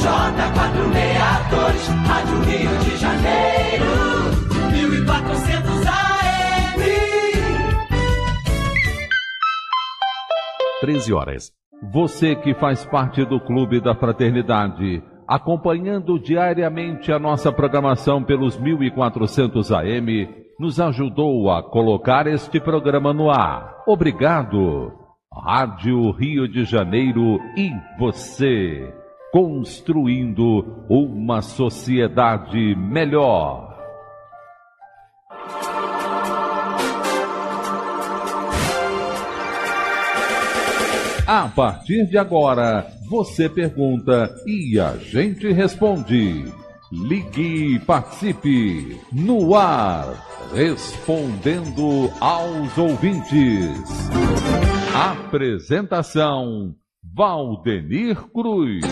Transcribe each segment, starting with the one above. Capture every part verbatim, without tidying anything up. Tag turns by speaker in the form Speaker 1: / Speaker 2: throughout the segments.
Speaker 1: J quatrocentos e sessenta e dois, Rádio Rio de Janeiro, mil e quatrocentos A M.
Speaker 2: treze horas. Você que faz parte do Clube da Fraternidade, acompanhando diariamente a nossa programação pelos mil e quatrocentos A M, nos ajudou a colocar este programa no ar. Obrigado. Rádio Rio de Janeiro e você, construindo uma sociedade melhor. A partir de agora, você pergunta e a gente responde. Ligue e participe no ar, respondendo aos ouvintes. Apresentação, Valdenir Cruz.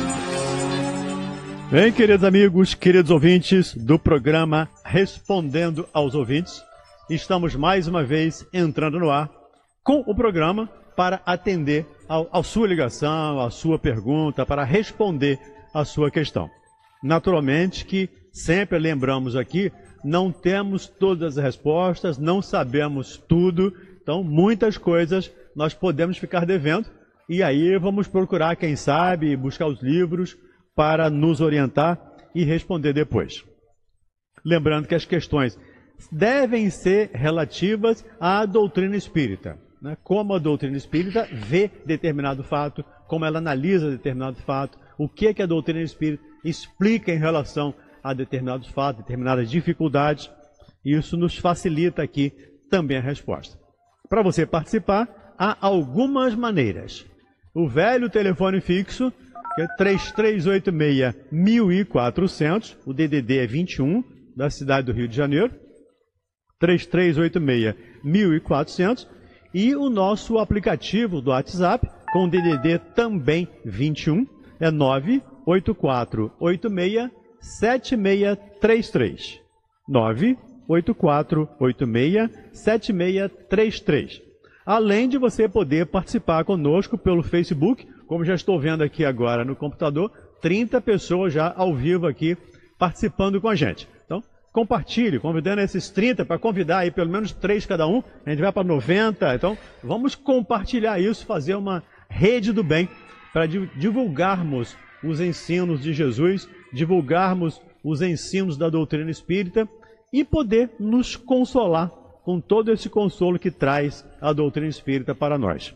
Speaker 3: Bem, queridos amigos, queridos ouvintes do programa Respondendo aos Ouvintes, estamos mais uma vez entrando no ar com o programa para atender à sua ligação, à sua pergunta, para responder à sua questão. Naturalmente que sempre lembramos aqui, não temos todas as respostas, não sabemos tudo, então muitas coisas nós podemos ficar devendo, e aí vamos procurar, quem sabe, buscar os livros para nos orientar e responder depois. Lembrando que as questões devem ser relativas à doutrina espírita, né? Como a doutrina espírita vê determinado fato, como ela analisa determinado fato, o que, que a doutrina espírita explica em relação a determinados fatos, determinadas dificuldades. Isso nos facilita aqui também a resposta. Para você participar, há algumas maneiras. O velho telefone fixo, que é três três oito seis, mil e quatrocentos, o D D D é vinte e um, da cidade do Rio de Janeiro, três três oito seis, mil e quatrocentos, e o nosso aplicativo do WhatsApp, com o D D D também vinte e um, é nove oito quatro oito seis, sete seis três três. nove oito quatro oito seis, sete seis três três. Além de você poder participar conosco pelo Facebook, como já estou vendo aqui agora no computador, trinta pessoas já ao vivo aqui participando com a gente. Então, compartilhe, convidando esses trinta para convidar aí pelo menos três cada um, a gente vai para noventa, então vamos compartilhar isso, fazer uma rede do bem para divulgarmos os ensinos de Jesus, divulgarmos os ensinos da doutrina espírita e poder nos consolar com todo esse consolo que traz a doutrina espírita para nós.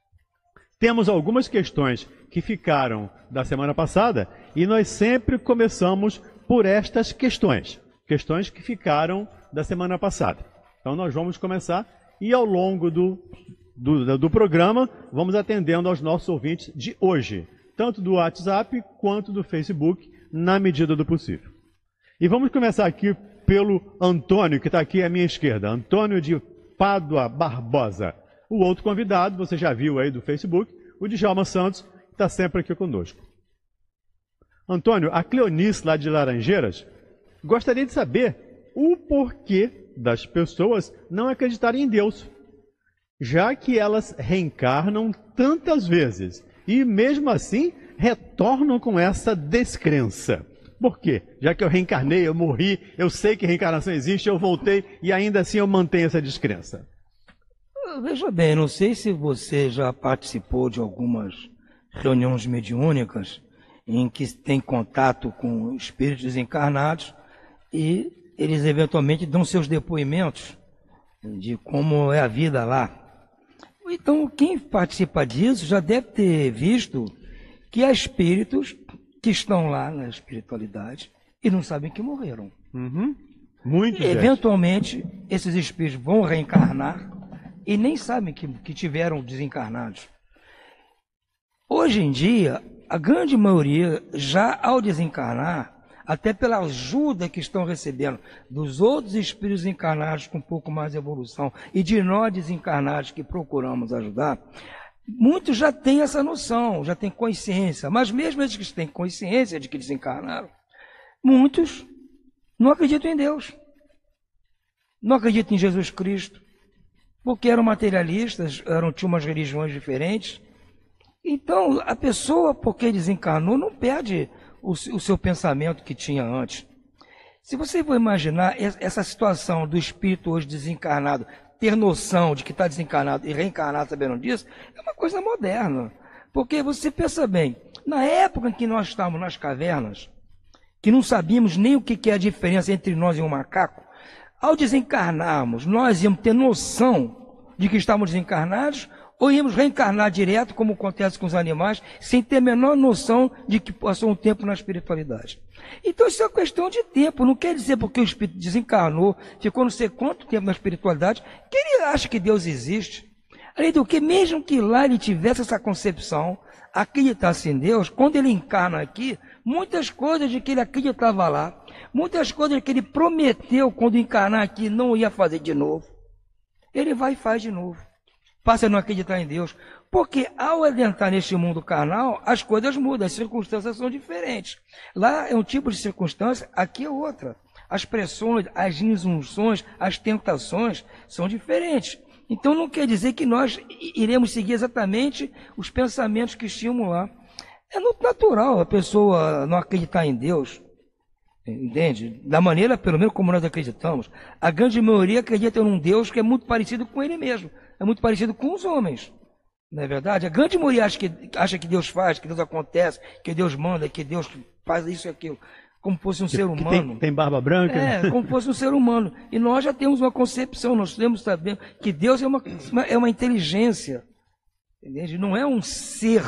Speaker 3: Temos algumas questões que ficaram da semana passada e nós sempre começamos por estas questões, questões que ficaram da semana passada. Então nós vamos começar e ao longo do, do, do programa vamos atendendo aos nossos ouvintes de hoje, tanto do WhatsApp quanto do Facebook, na medida do possível. E vamos começar aqui pelo Antônio, que está aqui à minha esquerda, Antônio de Pádua Barbosa. O outro convidado, você já viu aí do Facebook, o Djalma Santos, que está sempre aqui conosco. Antônio, a Cleonice, lá de Laranjeiras, gostaria de saber o porquê das pessoas não acreditarem em Deus, já que elas reencarnam tantas vezes e, mesmo assim, retornam com essa descrença. Por quê? Já que eu reencarnei, eu morri, eu sei que reencarnação existe, eu voltei e ainda assim eu mantenho essa descrença.
Speaker 4: Veja bem, não sei se você já participou de algumas reuniões mediúnicas em que tem contato com espíritos desencarnados e eles eventualmente dão seus depoimentos de como é a vida lá. Então, quem participa disso já deve ter visto que há espíritos que estão lá na espiritualidade e não sabem que morreram.
Speaker 3: Uhum. Muito.
Speaker 4: E, eventualmente, esses espíritos vão reencarnar e nem sabem que, que tiveram desencarnados. Hoje em dia, a grande maioria, já ao desencarnar, até pela ajuda que estão recebendo dos outros espíritos encarnados com um pouco mais de evolução e de nós desencarnados que procuramos ajudar, muitos já têm essa noção, já têm consciência, mas mesmo esses que têm consciência de que desencarnaram, muitos não acreditam em Deus, não acreditam em Jesus Cristo, porque eram materialistas, eram, tinham umas religiões diferentes, Então, a pessoa, porque desencarnou, não perde o, o seu pensamento que tinha antes. Se você for imaginar essa situação do espírito hoje desencarnado, ter noção de que está desencarnado e reencarnado sabendo disso, é uma coisa moderna. Porque você pensa bem, na época em que nós estávamos nas cavernas, que não sabíamos nem o que é a diferença entre nós e um macaco, ao desencarnarmos, nós íamos ter noção de que estávamos desencarnados, ou íamos reencarnar direto, como acontece com os animais, sem ter a menor noção de que passou um tempo na espiritualidade. Então isso é uma questão de tempo, não quer dizer porque o espírito desencarnou, ficou não sei quanto tempo na espiritualidade, que ele acha que Deus existe. Além do que, mesmo que lá ele tivesse essa concepção, acreditasse em Deus, quando ele encarna aqui, muitas coisas de que ele acreditava lá, muitas coisas que ele prometeu quando encarnar aqui não ia fazer de novo, ele vai e faz de novo. Passa a não acreditar em Deus. Porque ao adentrar neste mundo carnal, as coisas mudam, as circunstâncias são diferentes. Lá é um tipo de circunstância, aqui é outra. As pressões, as injunções, as tentações são diferentes. Então não quer dizer que nós iremos seguir exatamente os pensamentos que tínhamos lá. É natural a pessoa não acreditar em Deus, entende? Da maneira, pelo menos, como nós acreditamos. A grande maioria acredita em um Deus que é muito parecido com ele mesmo. É muito parecido com os homens. Não é verdade? A grande maioria acha que, acha que Deus faz, que Deus acontece, que Deus manda, que Deus faz isso e aquilo. Como fosse um
Speaker 3: que,
Speaker 4: ser
Speaker 3: que
Speaker 4: humano.
Speaker 3: Tem, tem barba branca?
Speaker 4: É,
Speaker 3: né?
Speaker 4: como fosse um ser humano. E nós já temos uma concepção, nós temos saber que Deus é uma, é uma inteligência. Entende? Não é um ser,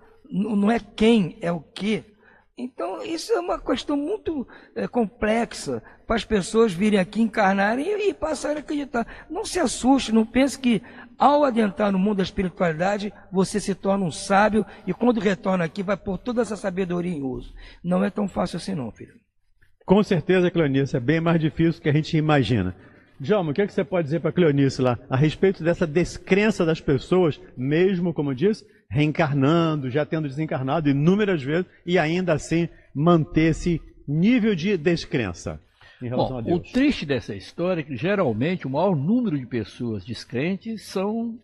Speaker 4: não é quem, é o que. Então, isso é uma questão muito é, complexa para as pessoas virem aqui encarnarem e, e passarem a acreditar. Não se assuste, não pense que ao adentrar no mundo da espiritualidade, você se torna um sábio e quando retorna aqui vai pôr toda essa sabedoria em uso. Não é tão fácil assim não, filho.
Speaker 3: Com certeza, Cleonice, é bem mais difícil do que a gente imagina. Djalma, o que, é que você pode dizer para a Cleonice lá a respeito dessa descrença das pessoas, mesmo, como disse, reencarnando, já tendo desencarnado inúmeras vezes e ainda assim manter esse nível de descrença em relação
Speaker 5: Bom,
Speaker 3: a Deus?
Speaker 5: O triste dessa história é que geralmente o maior número de pessoas descrentes são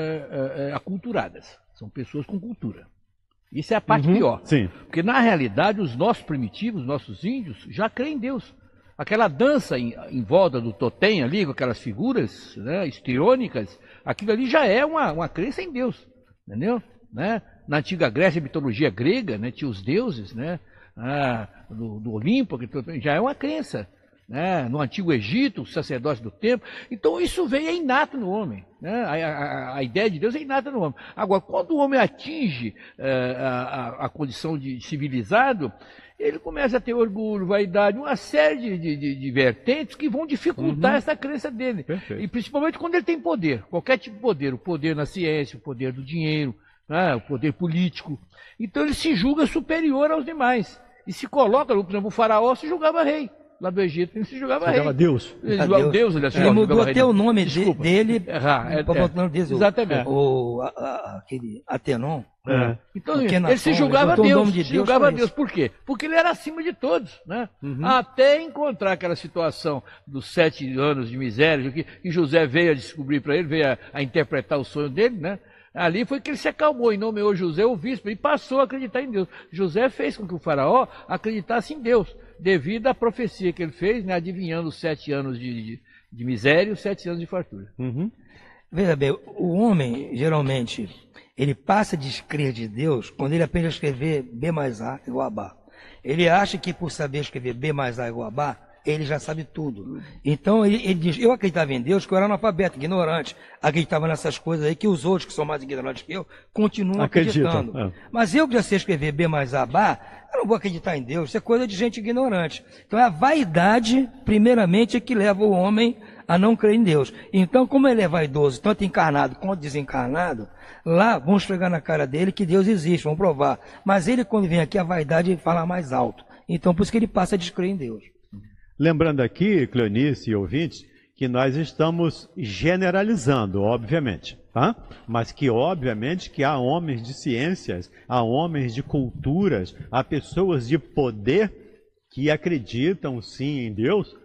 Speaker 5: é, é, aculturadas, são pessoas com cultura. Isso é a parte
Speaker 3: uhum,
Speaker 5: pior.
Speaker 3: Sim.
Speaker 5: Porque na realidade os nossos primitivos, os nossos índios, já creem em Deus. Aquela dança em, em volta do totem ali, com aquelas figuras, né, histriônicas, aquilo ali já é uma, uma crença em Deus, entendeu? Né? Na antiga Grécia, mitologia grega, né, tinha os deuses, né, ah, do, do Olimpo, que já é uma crença. Né? No antigo Egito, os sacerdotes do templo. Então isso veio é inato no homem. Né? A, a, a ideia de Deus é inata no homem. Agora, quando o homem atinge eh, a, a, a condição de civilizado, ele começa a ter orgulho, vaidade, uma série de, de, de, de vertentes que vão dificultar uhum. essa crença dele. Perfeito. E principalmente quando ele tem poder, qualquer tipo de poder, o poder na ciência, o poder do dinheiro, né? O poder político. Então ele se julga superior aos demais. E se coloca, por exemplo, o faraó se julgava rei. Lá do Egito, ele se julgava
Speaker 3: se
Speaker 5: rei.
Speaker 3: Jogava Deus.
Speaker 5: Ele jogava Deus, Deus ele,
Speaker 4: ele é, mudou até o nome de, dele
Speaker 5: ah, é,
Speaker 4: para botar o nome dele.
Speaker 5: Exatamente.
Speaker 4: O, a, a, aquele Atenon.
Speaker 5: É. Então,
Speaker 4: ele
Speaker 5: ele se julgava Deus,
Speaker 4: de Deus,
Speaker 5: se julgava Deus. Por quê? Porque ele era acima de todos, né? Uhum. Até encontrar aquela situação dos sete anos de miséria, que, que José veio a descobrir para ele, veio a, a interpretar o sonho dele, né? Ali foi que ele se acalmou e nomeou José o bispo e passou a acreditar em Deus. José fez com que o faraó acreditasse em Deus, devido à profecia que ele fez, né, adivinhando os sete anos de, de, de miséria e os sete anos de fartura.
Speaker 3: Uhum.
Speaker 4: Veja bem, o homem, geralmente, ele passa a descrer de Deus quando ele aprende a escrever B mais A igual a Bá. Ele acha que por saber escrever B mais A igual a Bá, ele já sabe tudo. Então ele, ele diz, eu acreditava em Deus, que eu era analfabeto, ignorante, acreditava nessas coisas aí que os outros, que são mais ignorantes que eu, continuam
Speaker 3: Acreditam,
Speaker 4: acreditando.
Speaker 3: é.
Speaker 4: Mas eu que já sei escrever B mais A, Bá, eu não vou acreditar em Deus, isso é coisa de gente ignorante. Então é a vaidade, primeiramente, é que leva o homem a não crer em Deus. Então, como ele é vaidoso, tanto encarnado quanto desencarnado, lá vão esfregar na cara dele que Deus existe, vão provar. Mas ele, quando vem aqui, a vaidade fala mais alto. Então, por isso que ele passa a descrer em Deus.
Speaker 3: Lembrando aqui, Cleonice e ouvintes, que nós estamos generalizando, obviamente, tá? Mas que, obviamente, que há homens de ciências, há homens de culturas, há pessoas de poder que acreditam, sim, em Deus,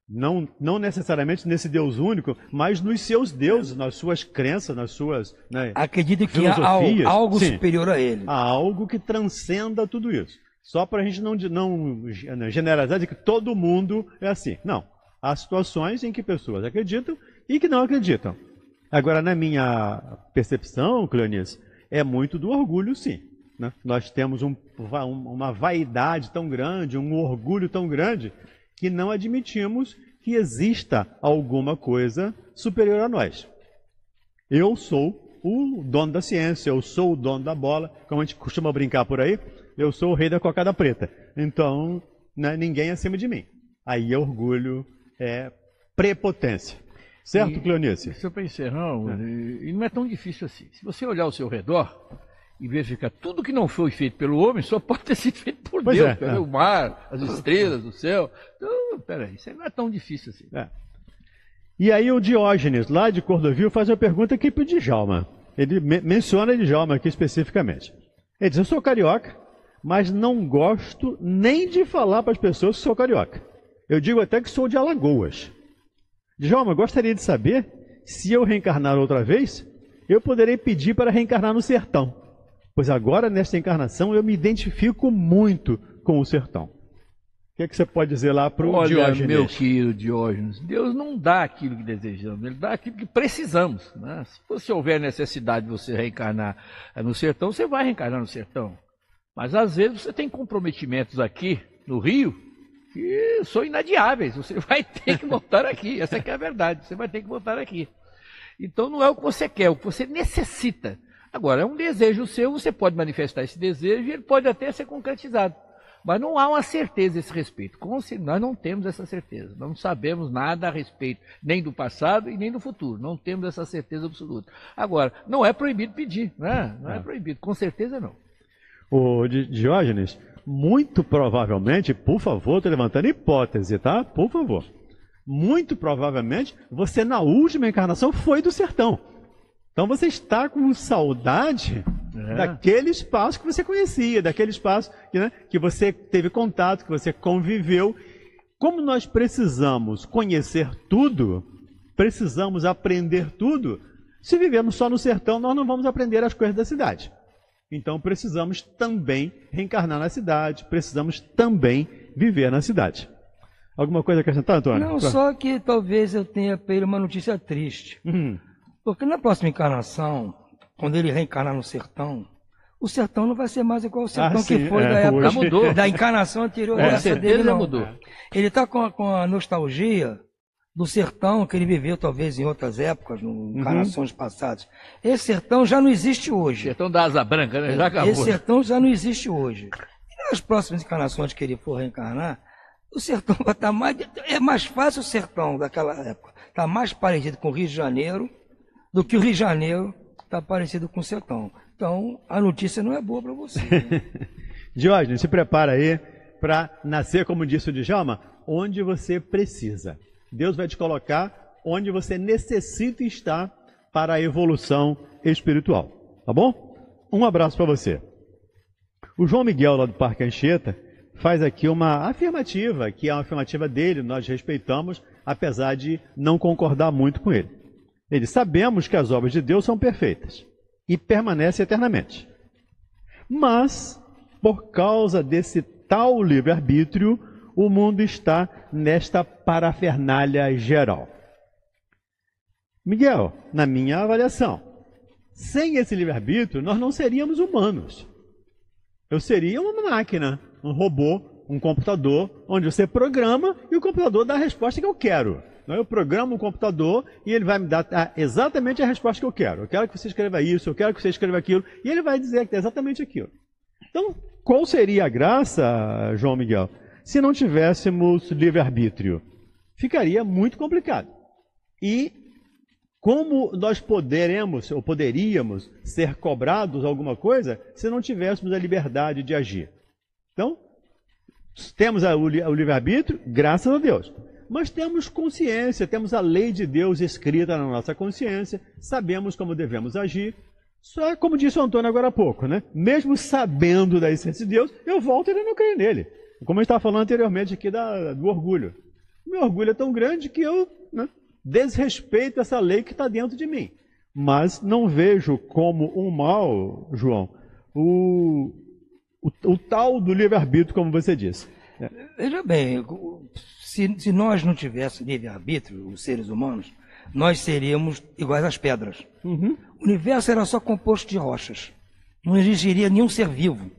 Speaker 3: Não, não necessariamente nesse Deus único, mas nos seus deuses, nas suas crenças, nas suas, né,
Speaker 4: acredito que há algo, algo superior a ele.
Speaker 3: Há algo que transcenda tudo isso. Só para a gente não, não generalizar de que todo mundo é assim. Não. Há situações em que pessoas acreditam e que não acreditam. Agora, na minha percepção, Cleonice, é muito do orgulho, sim. Né? Nós temos um, uma vaidade tão grande, um orgulho tão grande, que não admitimos que exista alguma coisa superior a nós. Eu sou o dono da ciência, eu sou o dono da bola, como a gente costuma brincar por aí, eu sou o rei da cocada preta. Então, né, ninguém é acima de mim. Aí é orgulho, é prepotência. Certo, Cleonice?
Speaker 5: Se eu pensei, não, é. E não é tão difícil assim. Se você olhar ao seu redor e verificar tudo que não foi feito pelo homem, só pode ter sido feito por
Speaker 3: pois
Speaker 5: Deus.
Speaker 3: É,
Speaker 5: pelo
Speaker 3: é.
Speaker 5: O mar, as estrelas, o céu. Então, peraí, isso não é tão difícil assim.
Speaker 3: É. E aí o Diógenes, lá de Cordovil, faz uma pergunta aqui para o Djalma. Ele me menciona Djalma aqui especificamente. Ele diz, eu sou carioca, mas não gosto nem de falar para as pessoas que sou carioca. Eu digo até que sou de Alagoas. Djalma, eu gostaria de saber, se eu reencarnar outra vez, eu poderei pedir para reencarnar no sertão. Pois agora, nesta encarnação, eu me identifico muito com o sertão. O que é que você pode dizer lá para o Diógenes?
Speaker 5: Olha, meu querido Diógenes, Deus não dá aquilo que desejamos, Ele dá aquilo que precisamos. Né? Se você houver necessidade de você reencarnar no sertão, você vai reencarnar no sertão. Mas às vezes você tem comprometimentos aqui no Rio que são inadiáveis. Você vai ter que voltar aqui. Essa que é a verdade. Você vai ter que voltar aqui. Então não é o que você quer, é o que você necessita. Agora, é um desejo seu, você pode manifestar esse desejo e ele pode até ser concretizado. Mas não há uma certeza a esse respeito. Nós não temos essa certeza. Não sabemos nada a respeito, nem do passado e nem do futuro. Não temos essa certeza absoluta. Agora, não é proibido pedir. Né? Não é proibido. Com certeza não.
Speaker 3: O Diógenes, muito provavelmente, por favor, estou levantando hipótese, tá? Por favor. Muito provavelmente, você na última encarnação foi do sertão. Então você está com saudade é. daquele espaço que você conhecia, daquele espaço que, né, que você teve contato, que você conviveu. Como nós precisamos conhecer tudo, precisamos aprender tudo, se vivemos só no sertão, nós não vamos aprender as coisas da cidade. Então precisamos também reencarnar na cidade, precisamos também viver na cidade. Alguma coisa a acrescentar, Antônio?
Speaker 4: Não, só que talvez eu tenha para ele uma notícia triste.
Speaker 3: Uhum.
Speaker 4: Porque na próxima encarnação, quando ele reencarnar no sertão, o sertão não vai ser mais igual ao sertão
Speaker 3: ah,
Speaker 4: que
Speaker 3: sim,
Speaker 4: foi
Speaker 3: é,
Speaker 4: da época
Speaker 3: hoje.
Speaker 5: mudou.
Speaker 4: da encarnação anterior.
Speaker 5: Com
Speaker 4: Essa
Speaker 5: certeza
Speaker 4: dele não
Speaker 5: mudou.
Speaker 4: Ele está com, com a nostalgia do sertão que ele viveu talvez em outras épocas, em encarnações uhum. passadas. Esse sertão já não existe hoje.
Speaker 5: Sertão da asa branca, né? Já acabou.
Speaker 4: Esse sertão já não existe hoje. E nas próximas encarnações que ele for reencarnar, o sertão vai estar mais... É mais fácil o sertão daquela época. Está mais parecido com o Rio de Janeiro do que o Rio de Janeiro está parecido com o sertão. Então, a notícia não é boa para você. Né?
Speaker 3: Diógenes, se prepara aí para nascer, como disse o Djalma, onde você precisa. Deus vai te colocar onde você necessita estar para a evolução espiritual. Tá bom? Um abraço para você. O João Miguel, lá do Parque Anchieta, faz aqui uma afirmativa, que é uma afirmativa dele, nós respeitamos, apesar de não concordar muito com ele. Ele, sabemos que as obras de Deus são perfeitas e permanecem eternamente. Mas, por causa desse tal livre-arbítrio, o mundo está nesta parafernália geral. Miguel, na minha avaliação, sem esse livre-arbítrio, nós não seríamos humanos. Eu seria uma máquina, um robô, um computador, onde você programa e o computador dá a resposta que eu quero. Eu programo o computador e ele vai me dar exatamente a resposta que eu quero. Eu quero que você escreva isso, eu quero que você escreva aquilo, e ele vai dizer exatamente aquilo. Então, qual seria a graça, João Miguel, se não tivéssemos livre-arbítrio? Ficaria muito complicado. E como nós poderemos, ou poderíamos, ser cobrados alguma coisa se não tivéssemos a liberdade de agir? Então, temos o livre-arbítrio, graças a Deus. Mas temos consciência, temos a lei de Deus escrita na nossa consciência, sabemos como devemos agir. Só como disse o Antônio agora há pouco, né? Mesmo sabendo da essência de Deus, eu volto e ainda não creio nele. Como eu estava falando anteriormente aqui da, do orgulho. meu orgulho é tão grande que eu, né, desrespeito essa lei que está dentro de mim. Mas não vejo como um mal, João, o, o, o tal do livre-arbítrio, como você disse. É.
Speaker 4: Veja bem, se, se nós não tivéssemos livre-arbítrio, os seres humanos, nós seríamos iguais às pedras.
Speaker 3: Uhum.
Speaker 4: O universo era só composto de rochas. Não existiria nenhum ser vivo.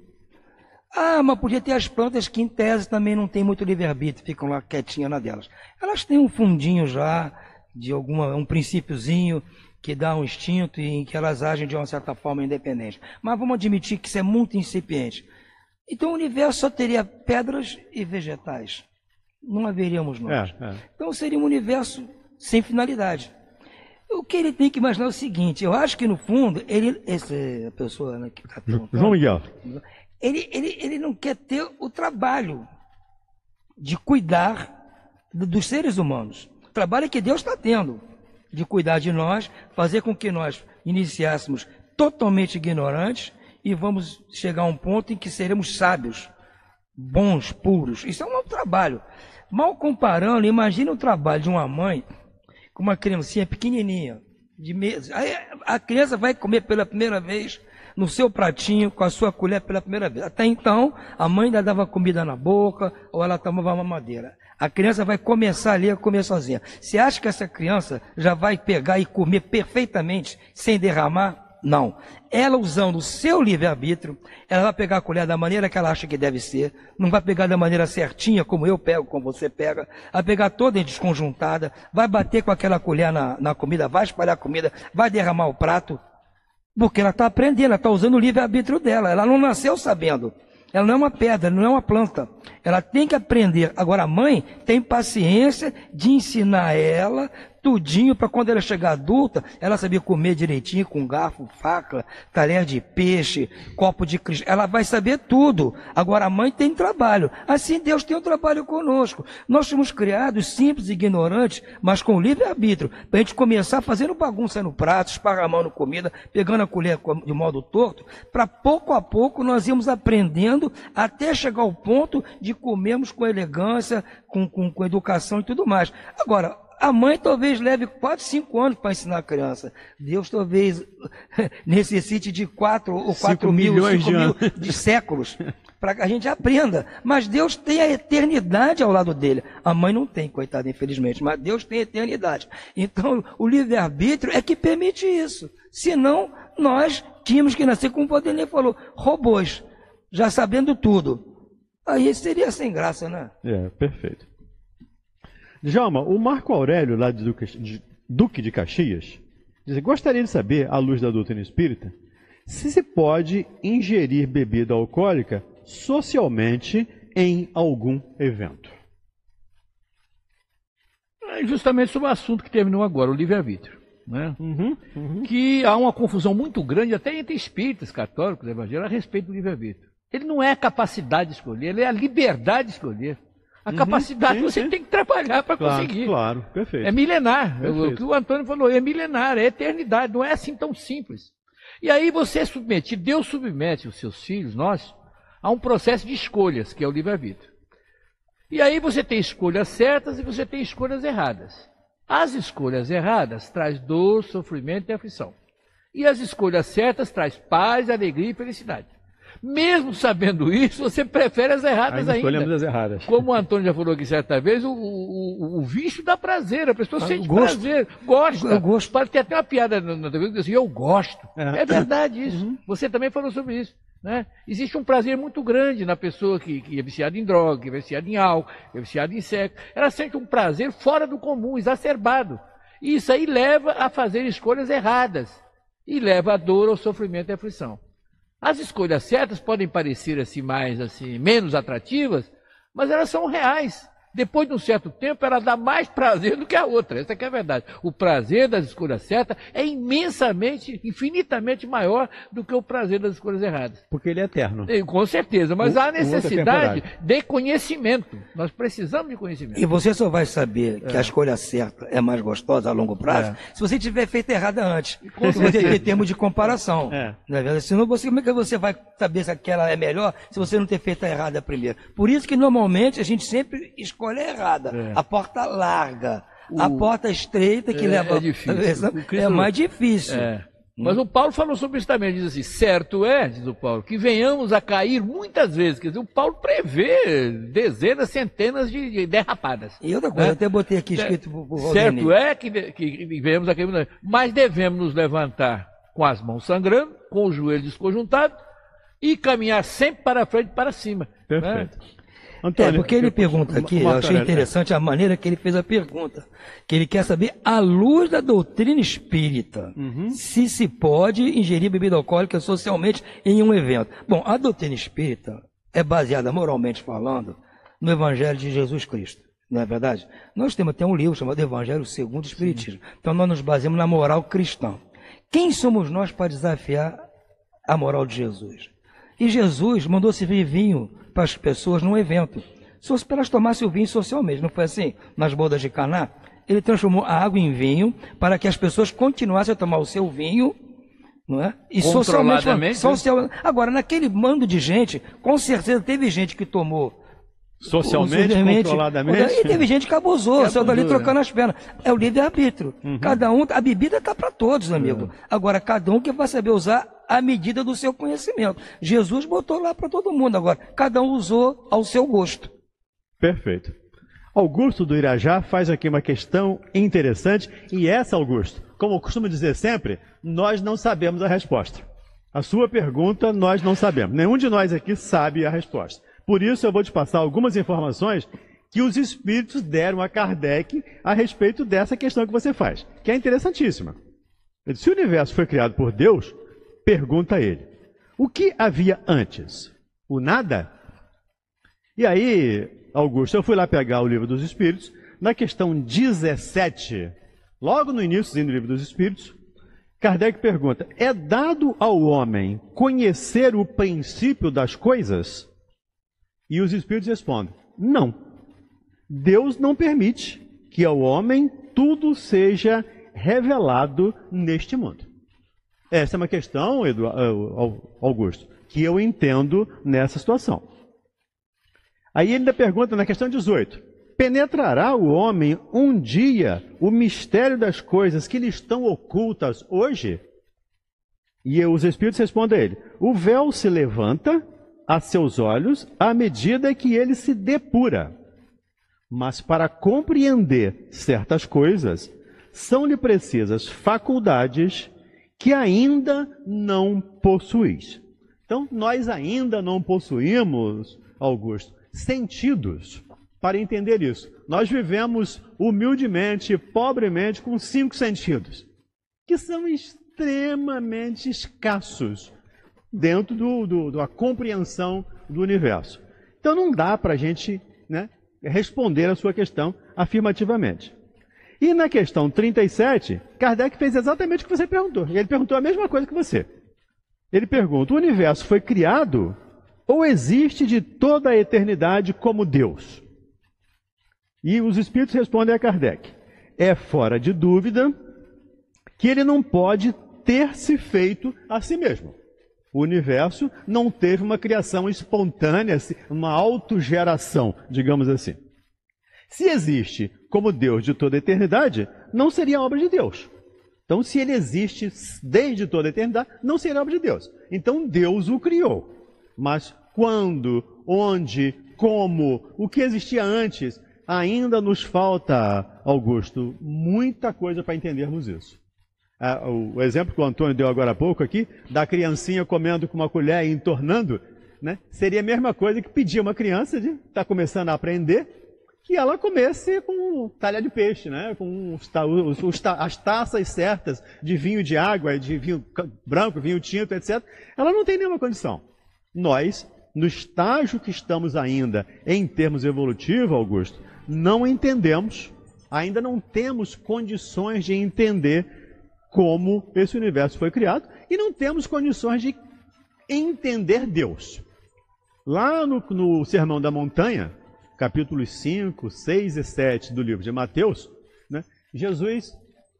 Speaker 4: Ah, mas podia ter as plantas que, em tese, também não tem muito livre-arbítrio, ficam lá quietinhas na delas. Elas têm um fundinho já, de alguma, um princípiozinho, que dá um instinto e em que elas agem de uma certa forma independente. Mas vamos admitir que isso é muito incipiente. Então o universo só teria pedras e vegetais. Não haveríamos nós.
Speaker 3: É, é.
Speaker 4: Então seria um universo sem finalidade. O que ele tem que imaginar é o seguinte, eu acho que no fundo, ele, essa pessoa, né, que está perguntando,
Speaker 3: João Miguel.
Speaker 4: Ele, ele, ele não quer ter o trabalho de cuidar do, dos seres humanos. O trabalho que Deus está tendo de cuidar de nós, fazer com que nós iniciássemos totalmente ignorantes e vamos chegar a um ponto em que seremos sábios, bons, puros. Isso é um trabalho. Mal comparando, imagine o trabalho de uma mãe com uma criancinha pequenininha, de meses. Aí a criança vai comer pela primeira vez no seu pratinho, com a sua colher pela primeira vez. Até então, a mãe ainda dava comida na boca ou ela tomava mamadeira. A criança vai começar ali a comer sozinha. Você acha que essa criança já vai pegar e comer perfeitamente sem derramar? Não. Ela, usando o seu livre-arbítrio, ela vai pegar a colher da maneira que ela acha que deve ser, não vai pegar da maneira certinha, como eu pego, como você pega, vai pegar toda desconjuntada, vai bater com aquela colher na, na comida, vai espalhar a comida, vai derramar o prato, porque ela está aprendendo, ela está usando o livre-arbítrio dela, ela não nasceu sabendo. Ela não é uma pedra, não é uma planta. Ela tem que aprender. Agora a mãe tem paciência de ensinar ela tudinho para quando ela chegar adulta, ela saber comer direitinho com garfo, faca, talher de peixe, copo de cristal. Ela vai saber tudo. Agora a mãe tem trabalho. Assim Deus tem um trabalho conosco. Nós fomos criados simples e ignorantes, mas com livre-arbítrio, para a gente começar fazendo bagunça no prato, esparramando comida, pegando a colher de modo torto, para pouco a pouco nós íamos aprendendo até chegar ao ponto de comermos com elegância, com, com, com educação e tudo mais. Agora, a mãe talvez leve quatro, cinco anos para ensinar a criança. Deus talvez necessite de quatro ou quatro mil,
Speaker 3: milhões
Speaker 4: cinco
Speaker 3: de
Speaker 4: mil
Speaker 3: anos.
Speaker 4: de séculos para que a gente aprenda. Mas Deus tem a eternidade ao lado dele. A mãe não tem, coitada, infelizmente, mas Deus tem a eternidade. Então, o livre-arbítrio é que permite isso. Senão, nós tínhamos que nascer, como o Vanderlei falou, robôs, já sabendo tudo. Aí seria sem graça, né?
Speaker 3: É, perfeito. Djalma, o Marco Aurélio, lá de Duque de, Duque de Caxias, diz, gostaria de saber, à luz da doutrina espírita, se se pode ingerir bebida alcoólica socialmente em algum evento.
Speaker 5: É justamente sobre o assunto que terminou agora, o livre-arbítrio. Né?
Speaker 3: Uhum, uhum.
Speaker 5: Que há uma confusão muito grande, até entre espíritas, católicos, evangélicos, a respeito do livre-arbítrio. Ele não é a capacidade de escolher, ele é a liberdade de escolher. A
Speaker 3: Uhum,
Speaker 5: capacidade
Speaker 3: sim,
Speaker 5: você
Speaker 3: sim.
Speaker 5: tem que trabalhar para
Speaker 3: Claro,
Speaker 5: conseguir.
Speaker 3: claro, perfeito.
Speaker 5: É milenar.
Speaker 3: Perfeito.
Speaker 5: O que o Antônio falou, é milenar, é eternidade, não é assim tão simples. E aí você é submetido, Deus submete os seus filhos, nós, a um processo de escolhas, que é o livre-arbítrio. E aí você tem escolhas certas e você tem escolhas erradas. As escolhas erradas traz dor, sofrimento e aflição. E as escolhas certas traz paz, alegria e felicidade. Mesmo sabendo isso, você prefere as erradas
Speaker 3: Ainda
Speaker 5: ainda.
Speaker 3: escolhemos as erradas.
Speaker 5: Como o Antônio já falou aqui certa vez, o, o, o vício dá prazer, a pessoa
Speaker 4: Ah,
Speaker 5: sente
Speaker 4: gosto.
Speaker 5: prazer, gosta.
Speaker 4: Eu gosto.
Speaker 5: Pode ter até uma piada na T V que diz assim, eu gosto.
Speaker 3: É.
Speaker 5: É, verdade isso. Você também falou sobre isso. Né? Existe um prazer muito grande na pessoa que, que é viciada em droga, que é viciada em álcool, que é viciada em sexo. Ela sente um prazer fora do comum, exacerbado. E isso aí leva a fazer escolhas erradas. E leva a dor, ao sofrimento e à aflição. As escolhas certas podem parecer assim mais assim, menos atrativas, mas elas são reais. Depois de um certo tempo, ela dá mais prazer do que a outra. Essa que é a verdade. O prazer das escolhas certas é imensamente, infinitamente maior do que o prazer das escolhas erradas.
Speaker 3: Porque ele é eterno.
Speaker 5: E, com certeza, mas
Speaker 3: O-
Speaker 5: há
Speaker 3: o outro é
Speaker 5: necessidade
Speaker 3: temporário.
Speaker 5: de conhecimento. Nós precisamos de conhecimento.
Speaker 4: E você só vai saber que a escolha certa é mais gostosa a longo prazo se você tiver feito errada antes. Se você em termos de comparação.
Speaker 3: É.
Speaker 4: Não é verdade? Senão você, como é que você vai saber se aquela é melhor se você não ter feito a errada primeiro? Por isso que normalmente a gente sempre escolhe escolhe a errada.
Speaker 5: É.
Speaker 4: A porta larga,
Speaker 5: O-
Speaker 4: a porta estreita que
Speaker 5: É,
Speaker 4: leva...
Speaker 5: é difícil.
Speaker 4: É,
Speaker 5: O Cristo-
Speaker 4: é mais difícil.
Speaker 5: É. Mas o Paulo falou sobre isso também, ele diz assim, certo é, diz o Paulo, que venhamos a cair muitas vezes. Quer dizer, o Paulo prevê dezenas, centenas de, de derrapadas.
Speaker 4: E outra coisa,
Speaker 5: É.
Speaker 4: eu até botei aqui escrito pro, pro
Speaker 5: Certo
Speaker 4: Valdemir.
Speaker 5: é que, que venhamos a cair muitas vezes, mas devemos nos levantar com as mãos sangrando, com o joelho desconjuntado e caminhar sempre para frente e para cima.
Speaker 3: Perfeito.
Speaker 5: Né?
Speaker 3: Antônio,
Speaker 4: É, porque ele
Speaker 3: eu-
Speaker 4: pergunta aqui,
Speaker 3: uma-
Speaker 4: eu achei
Speaker 3: uma-
Speaker 4: interessante a maneira que ele fez a pergunta, que ele quer saber, à luz da doutrina espírita,
Speaker 3: Uhum.
Speaker 4: se se pode ingerir bebida alcoólica socialmente em um evento. Bom, a doutrina espírita é baseada, moralmente falando, no Evangelho de Jesus Cristo, não é verdade? Nós temos até um livro chamado Evangelho segundo o Espiritismo, então nós nos baseamos na moral cristã. Quem somos nós para desafiar a moral de Jesus? E Jesus mandou servir vinho para as pessoas num evento. Se fosse para elas tomassem o vinho socialmente, não foi assim? Nas bodas de Caná, ele transformou a água em vinho para que as pessoas continuassem a tomar o seu vinho, não é? E socialmente.
Speaker 5: Controladamente,
Speaker 4: Social... Agora, naquele mando de gente, com certeza teve gente que tomou
Speaker 3: Socialmente,
Speaker 4: Socialmente,
Speaker 3: controladamente.
Speaker 4: E teve gente que abusou,
Speaker 5: Que
Speaker 4: saiu dali
Speaker 5: abusou,
Speaker 4: trocando as pernas. É o livre-arbítrio. Cada um, a bebida está para todos, amigo. Agora, cada um que vai saber usar à medida do seu conhecimento. Jesus botou lá para todo mundo. Agora, cada um usou ao seu gosto.
Speaker 3: Perfeito. Augusto do Irajá faz aqui uma questão interessante, e essa, Augusto, como eu costumo dizer sempre, nós não sabemos a resposta. A sua pergunta nós não sabemos. Nenhum de nós aqui sabe a resposta. Por isso eu vou te passar algumas informações que os espíritos deram a Kardec a respeito dessa questão que você faz, que é interessantíssima. Ele disse, se o universo foi criado por Deus, pergunta a ele, o que havia antes? O nada? E aí, Augusto, eu fui lá pegar o Livro dos Espíritos, na questão dezessete, logo no início do Livro dos Espíritos, Kardec pergunta, é dado ao homem conhecer o princípio das coisas? E os Espíritos respondem, não. Deus não permite que ao homem tudo seja revelado neste mundo. Essa é uma questão, Augusto, que eu entendo nessa situação. Aí ele ainda pergunta na questão dezoito, penetrará o homem um dia o mistério das coisas que lhe estão ocultas hoje? E os Espíritos respondem a ele, o véu se levanta a seus olhos à medida que ele se depura. Mas para compreender certas coisas, são-lhe precisas faculdades que ainda não possuís. Então, nós ainda não possuímos, Augusto, sentidos para entender isso. Nós vivemos humildemente, pobremente, com cinco sentidos, que são extremamente escassos dentro do, do, da compreensão do universo. Então não dá para a gente, né, responder a sua questão afirmativamente. E na questão trinta e sete, Kardec fez exatamente o que você perguntou. Ele perguntou a mesma coisa que você. Ele pergunta, o universo foi criado ou existe de toda a eternidade como Deus? E os Espíritos respondem a Kardec, é fora de dúvida que ele não pode ter se feito a si mesmo. O universo não teve uma criação espontânea, uma autogeração, digamos assim. Se existe como Deus de toda a eternidade, não seria obra de Deus. Então, se ele existe desde toda a eternidade, não seria obra de Deus. Então, Deus o criou. Mas quando, onde, como, o que existia antes, ainda nos falta, Augusto, muita coisa para entendermos isso. Ah, o exemplo que o Antônio deu agora há pouco aqui, da criancinha comendo com uma colher e entornando, né, seria a mesma coisa que pedir uma criança de estar tá começando a aprender, que ela comesse com talha de peixe, né, com os, os, os, as taças certas de vinho de água, de vinho branco, vinho tinto, etcétera. Ela não tem nenhuma condição. Nós, no estágio que estamos ainda em termos evolutivos, Augusto, não entendemos, ainda não temos condições de entender como esse universo foi criado, e não temos condições de entender Deus. Lá no, no Sermão da Montanha, capítulos cinco, seis e sete do livro de Mateus, né, Jesus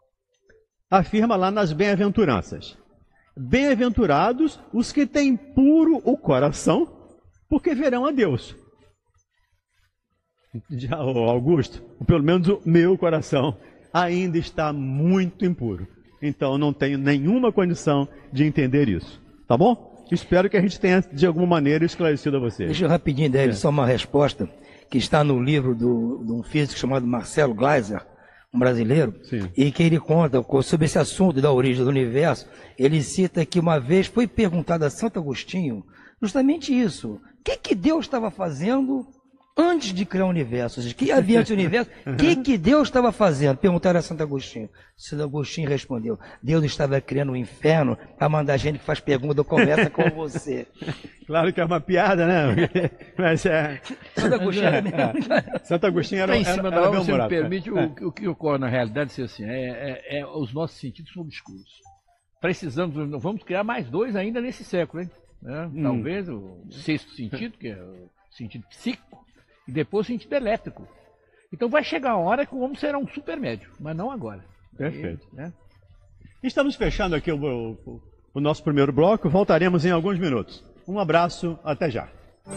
Speaker 3: afirma lá nas bem-aventuranças, bem-aventurados os que têm puro o coração, porque verão a Deus. Já, ô Augusto, pelo menos o meu coração ainda está muito impuro. Então não tenho nenhuma condição de entender isso. Tá bom? Espero que a gente tenha, de alguma maneira, esclarecido a você.
Speaker 4: Deixa eu rapidinho dele, é. só uma resposta que está no livro do, de um físico chamado Marcelo Gleiser, um brasileiro,
Speaker 3: Sim.
Speaker 4: e que ele conta sobre esse assunto da origem do universo. Ele cita que uma vez foi perguntado a Santo Agostinho justamente isso. O que, que Deus estava fazendo antes de criar o universo? Ou seja, que havia antes do universo? O que, que Deus estava fazendo? Perguntaram a Santo Agostinho. Santo Agostinho respondeu: Deus estava criando o um inferno para mandar gente que faz pergunta ou conversa com você.
Speaker 3: Claro que é uma piada, né? Mas é...
Speaker 4: Santo Agostinho era mesmo.
Speaker 3: Santo Agostinho era,
Speaker 5: em cima
Speaker 3: era,
Speaker 5: da
Speaker 3: era
Speaker 5: hora, você me
Speaker 3: bem-humorado.
Speaker 5: permite,
Speaker 3: É.
Speaker 5: o, o que ocorre na realidade é assim, é, é, é, os nossos sentidos são obscuros. Precisamos, vamos criar mais dois ainda nesse século, hein? É,
Speaker 3: Hum.
Speaker 5: Talvez o sexto sentido, que é o sentido psíquico, e depois o sentido elétrico. Então vai chegar a hora que o homem será um supermédio, mas não agora.
Speaker 3: Perfeito.
Speaker 5: E, né?
Speaker 3: Estamos fechando aqui o, o, o nosso primeiro bloco. Voltaremos em alguns minutos. Um abraço, até já.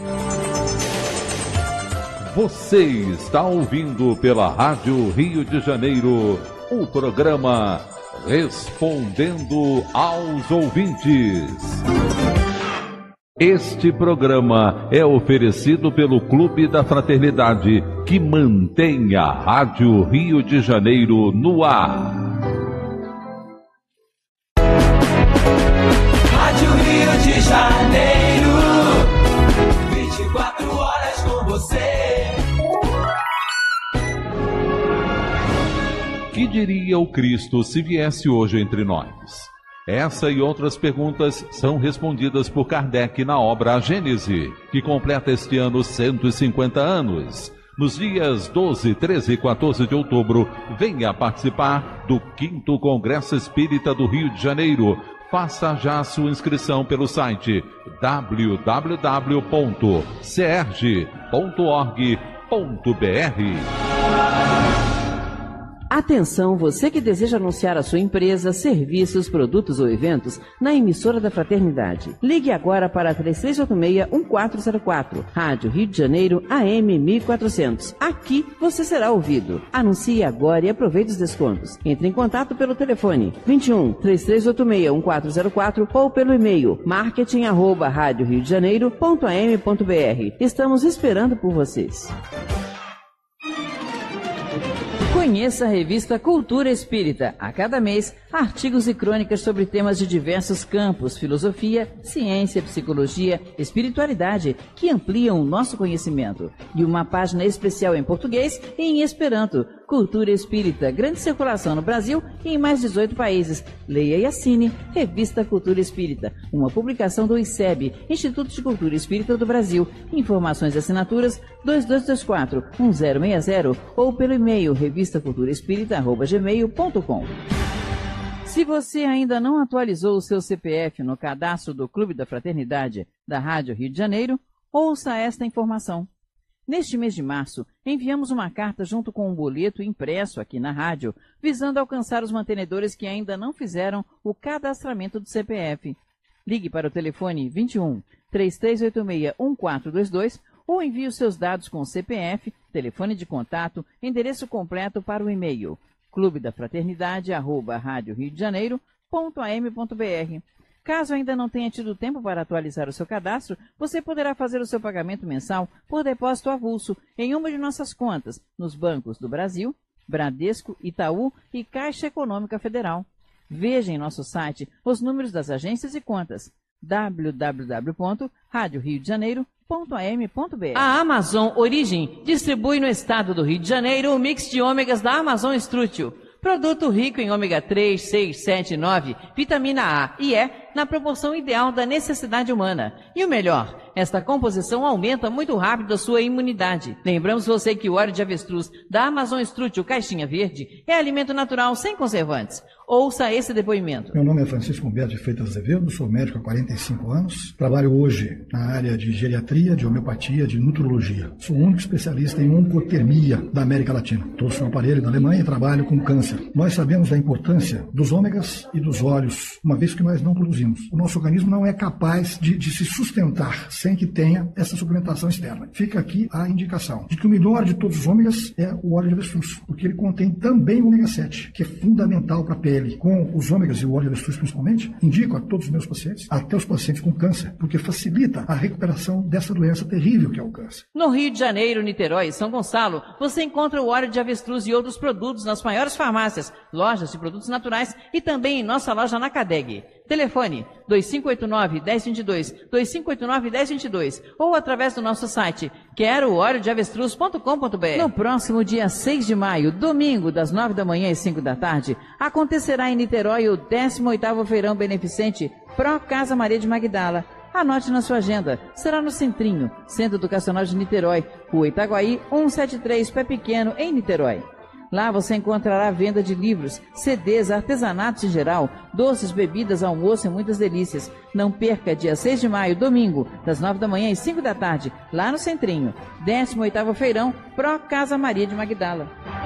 Speaker 2: Você está ouvindo pela Rádio Rio de Janeiro o programa Respondendo aos Ouvintes. Este programa é oferecido pelo Clube da Fraternidade, que mantém a Rádio Rio de Janeiro no ar.
Speaker 1: Rádio Rio de Janeiro, vinte e quatro horas com você.
Speaker 2: Que diria o Cristo se viesse hoje entre nós? Essa e outras perguntas são respondidas por Kardec na obra A Gênese, que completa este ano cento e cinquenta anos. Nos dias doze, treze e quatorze de outubro, venha participar do quinto Congresso Espírita do Rio de Janeiro. Faça já a sua inscrição pelo site w w w ponto cerg ponto org ponto b r.
Speaker 6: Atenção, você que deseja anunciar a sua empresa, serviços, produtos ou eventos na emissora da Fraternidade. Ligue agora para três três oito seis, um quatro zero quatro, Rádio Rio de Janeiro, A M mil e quatrocentos. Aqui você será ouvido. Anuncie agora e aproveite os descontos. Entre em contato pelo telefone vinte e um, três três oito seis, um quatro zero quatro ou pelo e-mail marketing arroba rádio rio de janeiro ponto a m ponto b r. Estamos esperando por vocês. Conheça a revista Cultura Espírita. A cada mês, artigos e crônicas sobre temas de diversos campos, filosofia, ciência, psicologia, espiritualidade, que ampliam o nosso conhecimento. E uma página especial em português e em Esperanto. Cultura Espírita, grande circulação no Brasil e em mais dezoito países. Leia e assine Revista Cultura Espírita, uma publicação do I C E B, Instituto de Cultura Espírita do Brasil. Informações e assinaturas dois dois dois quatro, um zero seis zero ou pelo e-mail revista cultura espírita arroba gmail ponto com. Se você ainda não atualizou o seu C P F no cadastro do Clube da Fraternidade da Rádio Rio de Janeiro, ouça esta informação. Neste mês de março, enviamos uma carta junto com um boleto impresso aqui na rádio, visando alcançar os mantenedores que ainda não fizeram o cadastramento do C P F. Ligue para o telefone vinte e um, três três oito seis, um quatro dois dois ou envie os seus dados com C P F, telefone de contato, endereço completo para o e-mail clube da fraternidade arroba rádio rio de janeiro ponto a m ponto b r. Caso ainda não tenha tido tempo para atualizar o seu cadastro, você poderá fazer o seu pagamento mensal por depósito avulso em uma de nossas contas nos bancos do Brasil, Bradesco, Itaú e Caixa Econômica Federal. Veja em nosso site os números das agências e contas w w w ponto rádio rio de janeiro ponto a m ponto b r. A Amazon Origin distribui no estado do Rio de Janeiro o mix de ômegas da Amazon Strútil. Produto rico em ômega três, seis, sete e nove, vitamina A e E, na proporção ideal da necessidade humana. E o melhor, esta composição aumenta muito rápido a sua imunidade. Lembramos você que o óleo de avestruz da Amazon Strútil Caixinha Verde é alimento natural sem conservantes. Ouça esse depoimento.
Speaker 7: Meu nome é Francisco Humberto de Freitas Azevedo, sou médico há quarenta e cinco anos. Trabalho hoje na área de geriatria, de homeopatia, de nutrologia. Sou o único especialista em oncotermia da América Latina. Trouxe um aparelho da Alemanha e trabalho com câncer. Nós sabemos da importância dos ômegas e dos óleos, uma vez que nós não produzimos. O nosso organismo não é capaz de, de se sustentar sem que tenha essa suplementação externa. Fica aqui a indicação de que o melhor de todos os ômegas é o óleo de avestruz, porque ele contém também o ômega sete, que é fundamental para a pele. Com os ômegas e o óleo de avestruz principalmente, indico a todos os meus pacientes, até os pacientes com câncer, porque facilita a recuperação dessa doença terrível que é o câncer.
Speaker 6: No Rio de Janeiro, Niterói e São Gonçalo, você encontra o óleo de avestruz e outros produtos nas maiores farmácias, lojas de produtos naturais e também em nossa loja na Cadeg. Telefone dois cinco oito nove, um zero dois dois, dois cinco oito nove, um zero dois dois ou através do nosso site quero óleo de avestruz ponto com ponto br. No próximo dia seis de maio, domingo, das nove da manhã às cinco da tarde, acontecerá em Niterói o décimo oitavo Feirão Beneficente Pro Casa Maria de Magdala. Anote na sua agenda. Será no Centrinho, Centro Educacional de Niterói, Rua Itaguaí, cento e setenta e três, Pé Pequeno, em Niterói. Lá você encontrará venda de livros, C Ds, artesanatos em geral, doces, bebidas, almoço e muitas delícias. Não perca, dia seis de maio, domingo, das nove da manhã às cinco da tarde, lá no Centrinho. décimo oitavo Feirão, Pro Casa Maria de Magdala.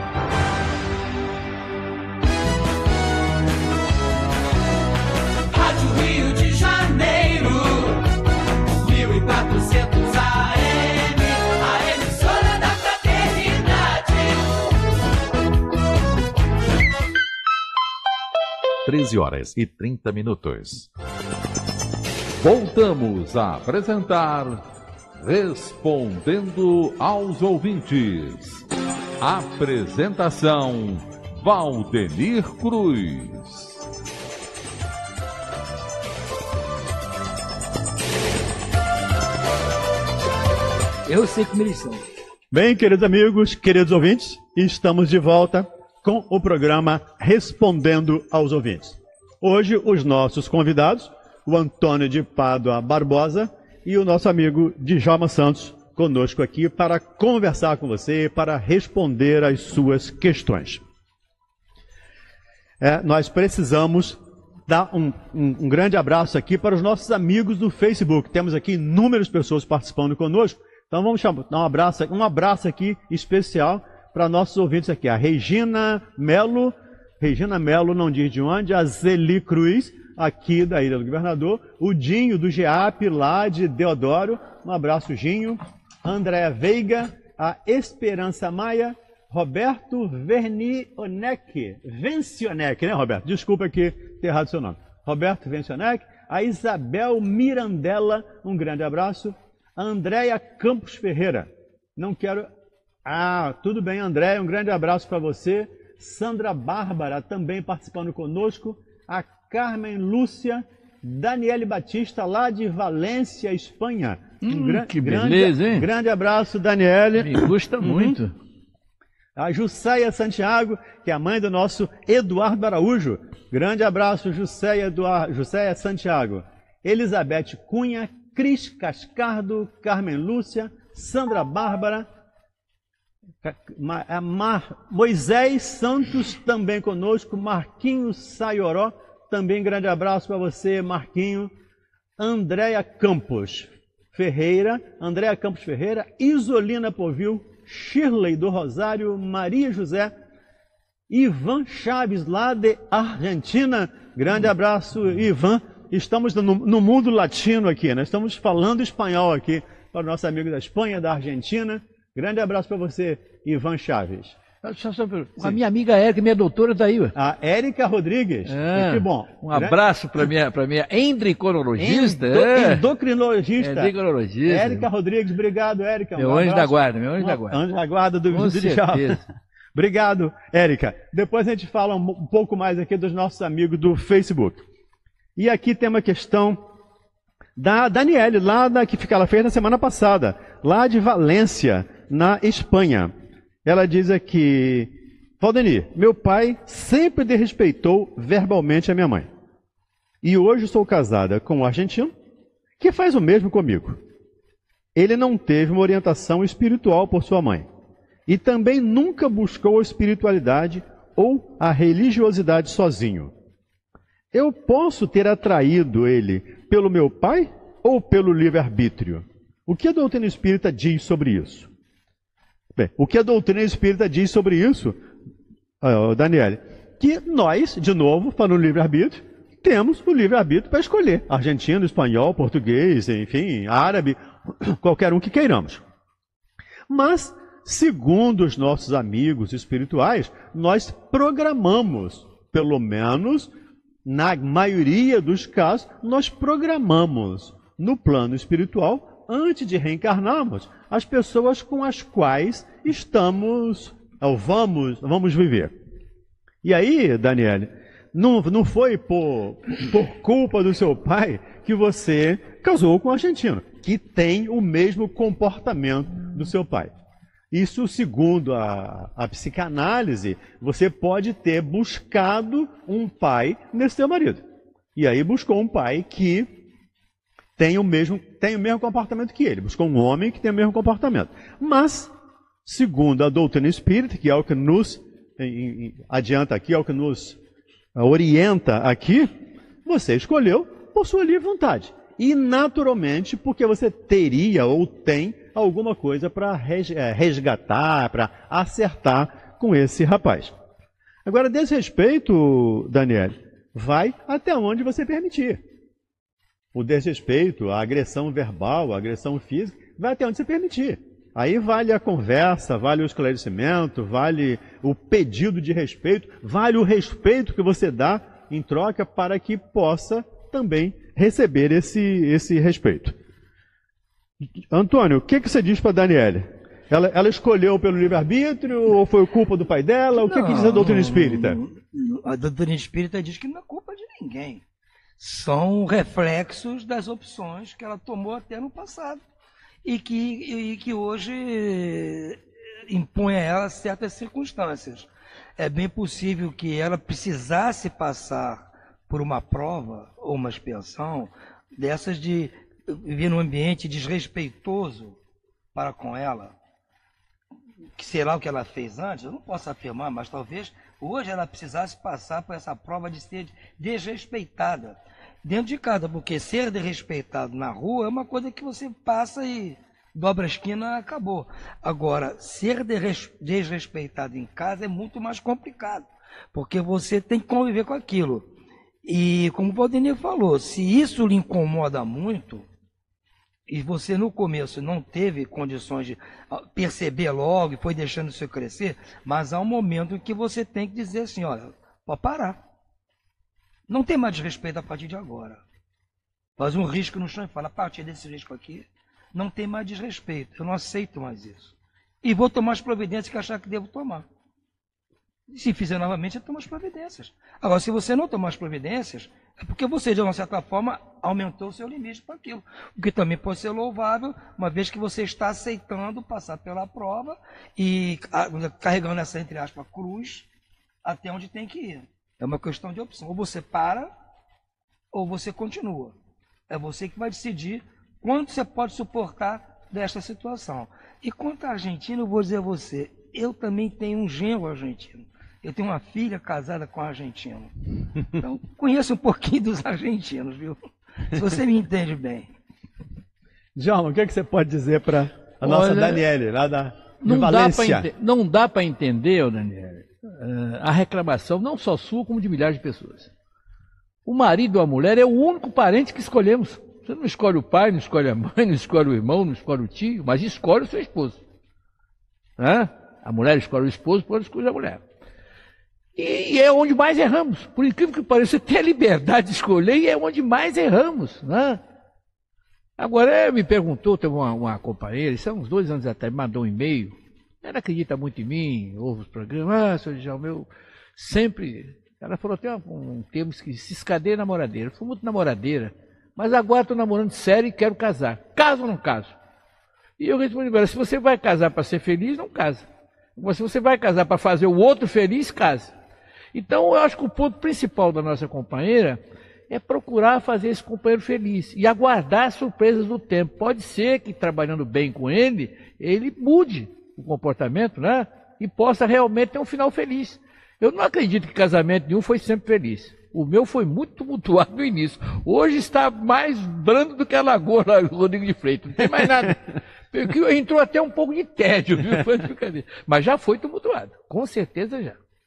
Speaker 1: Rádio Rio de Janeiro, mil e quatrocentos A M, a emissora da fraternidade.
Speaker 2: treze horas e trinta minutos. Voltamos a apresentar Respondendo aos Ouvintes. Apresentação Valdenir Cruz.
Speaker 4: Eu sei como eles são.
Speaker 3: Bem, queridos amigos, queridos ouvintes, estamos de volta com o programa Respondendo aos Ouvintes. Hoje, os nossos convidados, o Antônio de Pádua Barbosa e o nosso amigo Djalma Santos, conosco aqui para conversar com você, para responder às suas questões. É, nós precisamos dar um, um, um grande abraço aqui para os nossos amigos do Facebook. Temos aqui inúmeras pessoas participando conosco, então vamos chamar, dar um abraço, um abraço aqui especial para nossos ouvintes aqui, a Regina Melo, Regina Melo não diz de onde, a Zeli Cruz, aqui da Ilha do Governador, o Dinho do G A P, lá de Deodoro, um abraço Ginho, Andréa Veiga, a Esperança Maia, Roberto Vernionec, Vencionec, né Roberto? Desculpa aqui ter errado seu nome. Roberto Vencionec, a Isabel Mirandella, um grande abraço, a Andréia Campos Ferreira, não quero... Ah, tudo bem, André, um grande abraço para você. Sandra Bárbara também participando conosco. A Carmen Lúcia, Daniele Batista, lá de Valência, Espanha.
Speaker 5: Hum,
Speaker 3: um gran
Speaker 5: que
Speaker 3: grande,
Speaker 5: beleza, hein?
Speaker 3: Grande abraço, Daniele.
Speaker 5: Me gusta muito.
Speaker 3: Uhum. A Jusceia Santiago, que é a mãe do nosso Eduardo Araújo. Grande abraço, Jusceia, Eduardo, Jusceia Santiago. Elizabeth Cunha, Cris Cascardo, Carmen Lúcia, Sandra Bárbara, a Mar... Moisés Santos também conosco, Marquinhos Saioró, também grande abraço para você, Marquinho. Andréia Campos Ferreira, Andréia Campos Ferreira, Isolina Povil, Shirley do Rosário, Maria José, Ivan Chaves, lá de Argentina, grande abraço, Ivan. Estamos no, no mundo latino aqui, né? Estamos falando espanhol aqui para o nosso amigo da Espanha, da Argentina. Grande abraço para você, Ivan Chaves.
Speaker 5: A minha amiga Érica, minha doutora, está aí. Ué.
Speaker 3: A Érica Rodrigues.
Speaker 5: É,
Speaker 3: que bom.
Speaker 5: Um abraço para minha, para minha endocrinologista.
Speaker 3: Endo,
Speaker 5: é.
Speaker 3: Endocrinologista.
Speaker 5: Endocrinologista.
Speaker 3: Érica Rodrigues, obrigado, Érica.
Speaker 5: Meu
Speaker 3: um
Speaker 5: anjo
Speaker 3: abraço.
Speaker 5: da guarda, meu anjo da guarda.
Speaker 3: Anjo da guarda do, do Djalma. Obrigado, Érica. Depois a gente fala um, um pouco mais aqui dos nossos amigos do Facebook. E aqui tem uma questão da Daniele, lá da, que ela fez na semana passada, lá de Valência, na Espanha. Ela diz aqui: Valdenir, meu pai sempre desrespeitou verbalmente a minha mãe. E hoje sou casada com um argentino que faz o mesmo comigo. Ele não teve uma orientação espiritual por sua mãe. E também nunca buscou a espiritualidade ou a religiosidade sozinho. Eu posso ter atraído ele pelo meu pai ou pelo livre-arbítrio? O que a doutrina espírita diz sobre isso? Bem, o que a doutrina espírita diz sobre isso, uh, Daniele? Que nós, de novo, falando livre-arbítrio, temos o livre-arbítrio para escolher. Argentino, espanhol, português, enfim, árabe, qualquer um que queiramos. Mas, segundo os nossos amigos espirituais, nós programamos, pelo menos na maioria dos casos, nós programamos no plano espiritual, antes de reencarnarmos, as pessoas com as quais estamos, ou vamos, vamos viver. E aí, Daniele, não, não foi por, por culpa do seu pai que você casou com um argentino, que tem o mesmo comportamento do seu pai. Isso, segundo a, a psicanálise, você pode ter buscado um pai nesse seu marido. E aí buscou um pai que tem o mesmo, tem o mesmo comportamento que ele. Buscou um homem que tem o mesmo comportamento. Mas, segundo a doutrina espírita, que é o que nos em, em, adianta aqui, é o que nos orienta aqui, você escolheu por sua livre vontade. E naturalmente, porque você teria ou tem alguma coisa para resgatar, para acertar com esse rapaz. Agora, desse respeito, Daniele, vai até onde você permitir. O desrespeito, a agressão verbal, a agressão física, vai até onde você permitir. Aí vale a conversa, vale o esclarecimento, vale o pedido de respeito, vale o respeito que você dá em troca para que possa também receber esse, esse respeito. Antônio, o que, que você diz para a Daniele? Ela, ela escolheu pelo livre-arbítrio ou foi culpa do pai dela? O que, não, que diz a doutrina espírita?
Speaker 4: A doutrina espírita diz que não é culpa de ninguém. São reflexos das opções que ela tomou até no passado e que, e que hoje impõe a ela certas circunstâncias. É bem possível que ela precisasse passar por uma prova ou uma expiação dessas de viver num ambiente desrespeitoso para com ela, que sei lá o que ela fez antes, eu não posso afirmar, mas talvez hoje ela precisasse passar por essa prova de ser desrespeitada dentro de casa, porque ser desrespeitado na rua é uma coisa que você passa e dobra a esquina, acabou. Agora, ser desrespeitado em casa é muito mais complicado, porque você tem que conviver com aquilo. E como o Valdinei falou, se isso lhe incomoda muito, e você no começo não teve condições de perceber logo e foi deixando isso crescer, mas há um momento em que você tem que dizer assim, olha, pode parar. Não tem mais desrespeito a partir de agora. Faz um risco no chão e fala, a partir desse risco aqui, não tem mais desrespeito. Eu não aceito mais isso. E vou tomar as providências que achar que devo tomar. Se fizer novamente, eu tomo as providências. Agora, se você não tomar as providências, é porque você, de uma certa forma, aumentou o seu limite para aquilo. O que também pode ser louvável, uma vez que você está aceitando passar pela prova e carregando essa, entre aspas, cruz até onde tem que ir. É uma questão de opção. Ou você para, ou você continua. É você que vai decidir quanto você pode suportar desta situação. E quanto à Argentina, eu vou dizer a você, eu também tenho um genro argentino. Eu tenho uma filha casada com um argentino. Então, conheço um pouquinho dos argentinos, viu? Se você me entende bem.
Speaker 3: João, o que, é que você pode dizer para a nossa Olha, Daniele, lá da de
Speaker 5: não
Speaker 3: Valência?
Speaker 5: Dá não dá para entender, Daniele, a reclamação não só sua, como de milhares de pessoas. O marido ou a mulher é o único parente que escolhemos. Você não escolhe o pai, não escolhe a mãe, não escolhe o irmão, não escolhe o tio, mas escolhe o seu esposo. Né? A mulher escolhe o esposo, pode escolher a mulher. E é onde mais erramos. Por incrível que pareça, você tem a liberdade de escolher e é onde mais erramos. Né? Agora, me perguntou, teve uma, uma companheira, isso há uns dois anos atrás, me mandou um e-mail. Ela acredita muito em mim, ouve os programas. Ah, senhor Djalma, eu sempre... Ela falou, tem um, um termo que se escadeia namoradeira. Eu fui muito namoradeira, mas agora estou namorando sério e quero casar. Caso ou não caso? E eu respondi para ela, se você vai casar para ser feliz, não casa. Mas se você vai casar para fazer o outro feliz, casa. Então, eu acho que o ponto principal da nossa companheira é procurar fazer esse companheiro feliz e aguardar as surpresas do tempo. Pode ser que, trabalhando bem com ele, ele mude o comportamento, né? E possa realmente ter um final feliz. Eu não acredito que casamento nenhum foi sempre feliz. O meu foi muito tumultuado no início. Hoje está mais brando do que a lagoa lá, Rodrigo de Freitas. Não tem mais nada. Entrou até um pouco de tédio, viu? Mas já foi tumultuado. Com certeza já.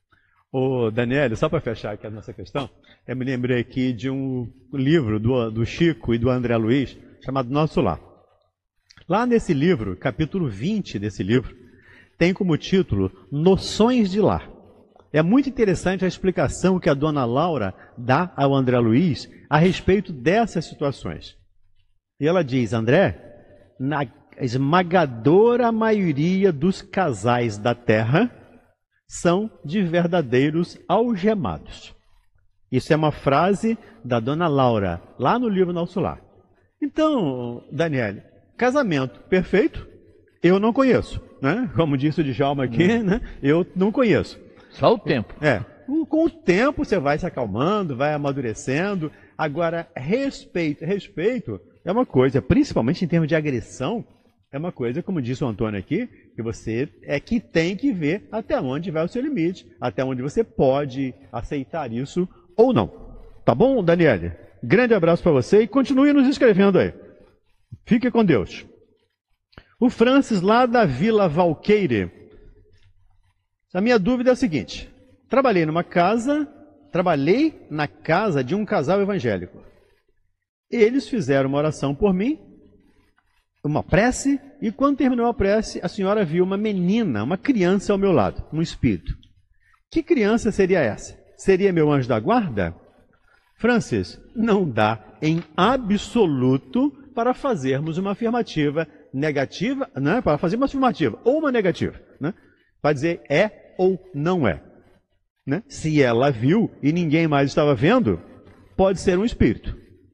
Speaker 3: Ô, Daniel, só para fechar aqui a nossa questão, eu me lembrei aqui de um livro do, do Chico e do André Luiz, chamado Nosso Lar. Lá nesse livro, capítulo vinte desse livro, tem como título Noções de Lar. É muito interessante a explicação que a dona Laura dá ao André Luiz a respeito dessas situações. E ela diz, André, na esmagadora maioria dos casais da Terra são de verdadeiros algemados. Isso é uma frase da dona Laura, lá no livro Nosso Lar. Então, Daniele, casamento perfeito, eu não conheço, né? Como disse o Djalma aqui, né? Eu não conheço.
Speaker 5: Só o tempo.
Speaker 3: É, com o tempo você vai se acalmando, vai amadurecendo. Agora, respeito, respeito é uma coisa, principalmente em termos de agressão, é uma coisa, como disse o Antônio aqui, que você é que tem que ver até onde vai o seu limite, até onde você pode aceitar isso ou não. Tá bom, Daniele? Grande abraço para você e continue nos escrevendo aí. Fique com Deus. O Francis, lá da Vila Valqueire. A minha dúvida é a seguinte. Trabalhei numa casa, trabalhei na casa de um casal evangélico. Eles fizeram uma oração por mim, uma prece, e quando terminou a prece, a senhora viu uma menina, uma criança ao meu lado, um espírito. Que criança seria essa? Seria meu anjo da guarda? Francis, não dá em absoluto para fazermos uma afirmativa negativa, né? Para fazer uma afirmativa ou uma negativa, né? Para dizer é ou não é. Né? Se ela viu e ninguém mais estava vendo, pode ser um espírito.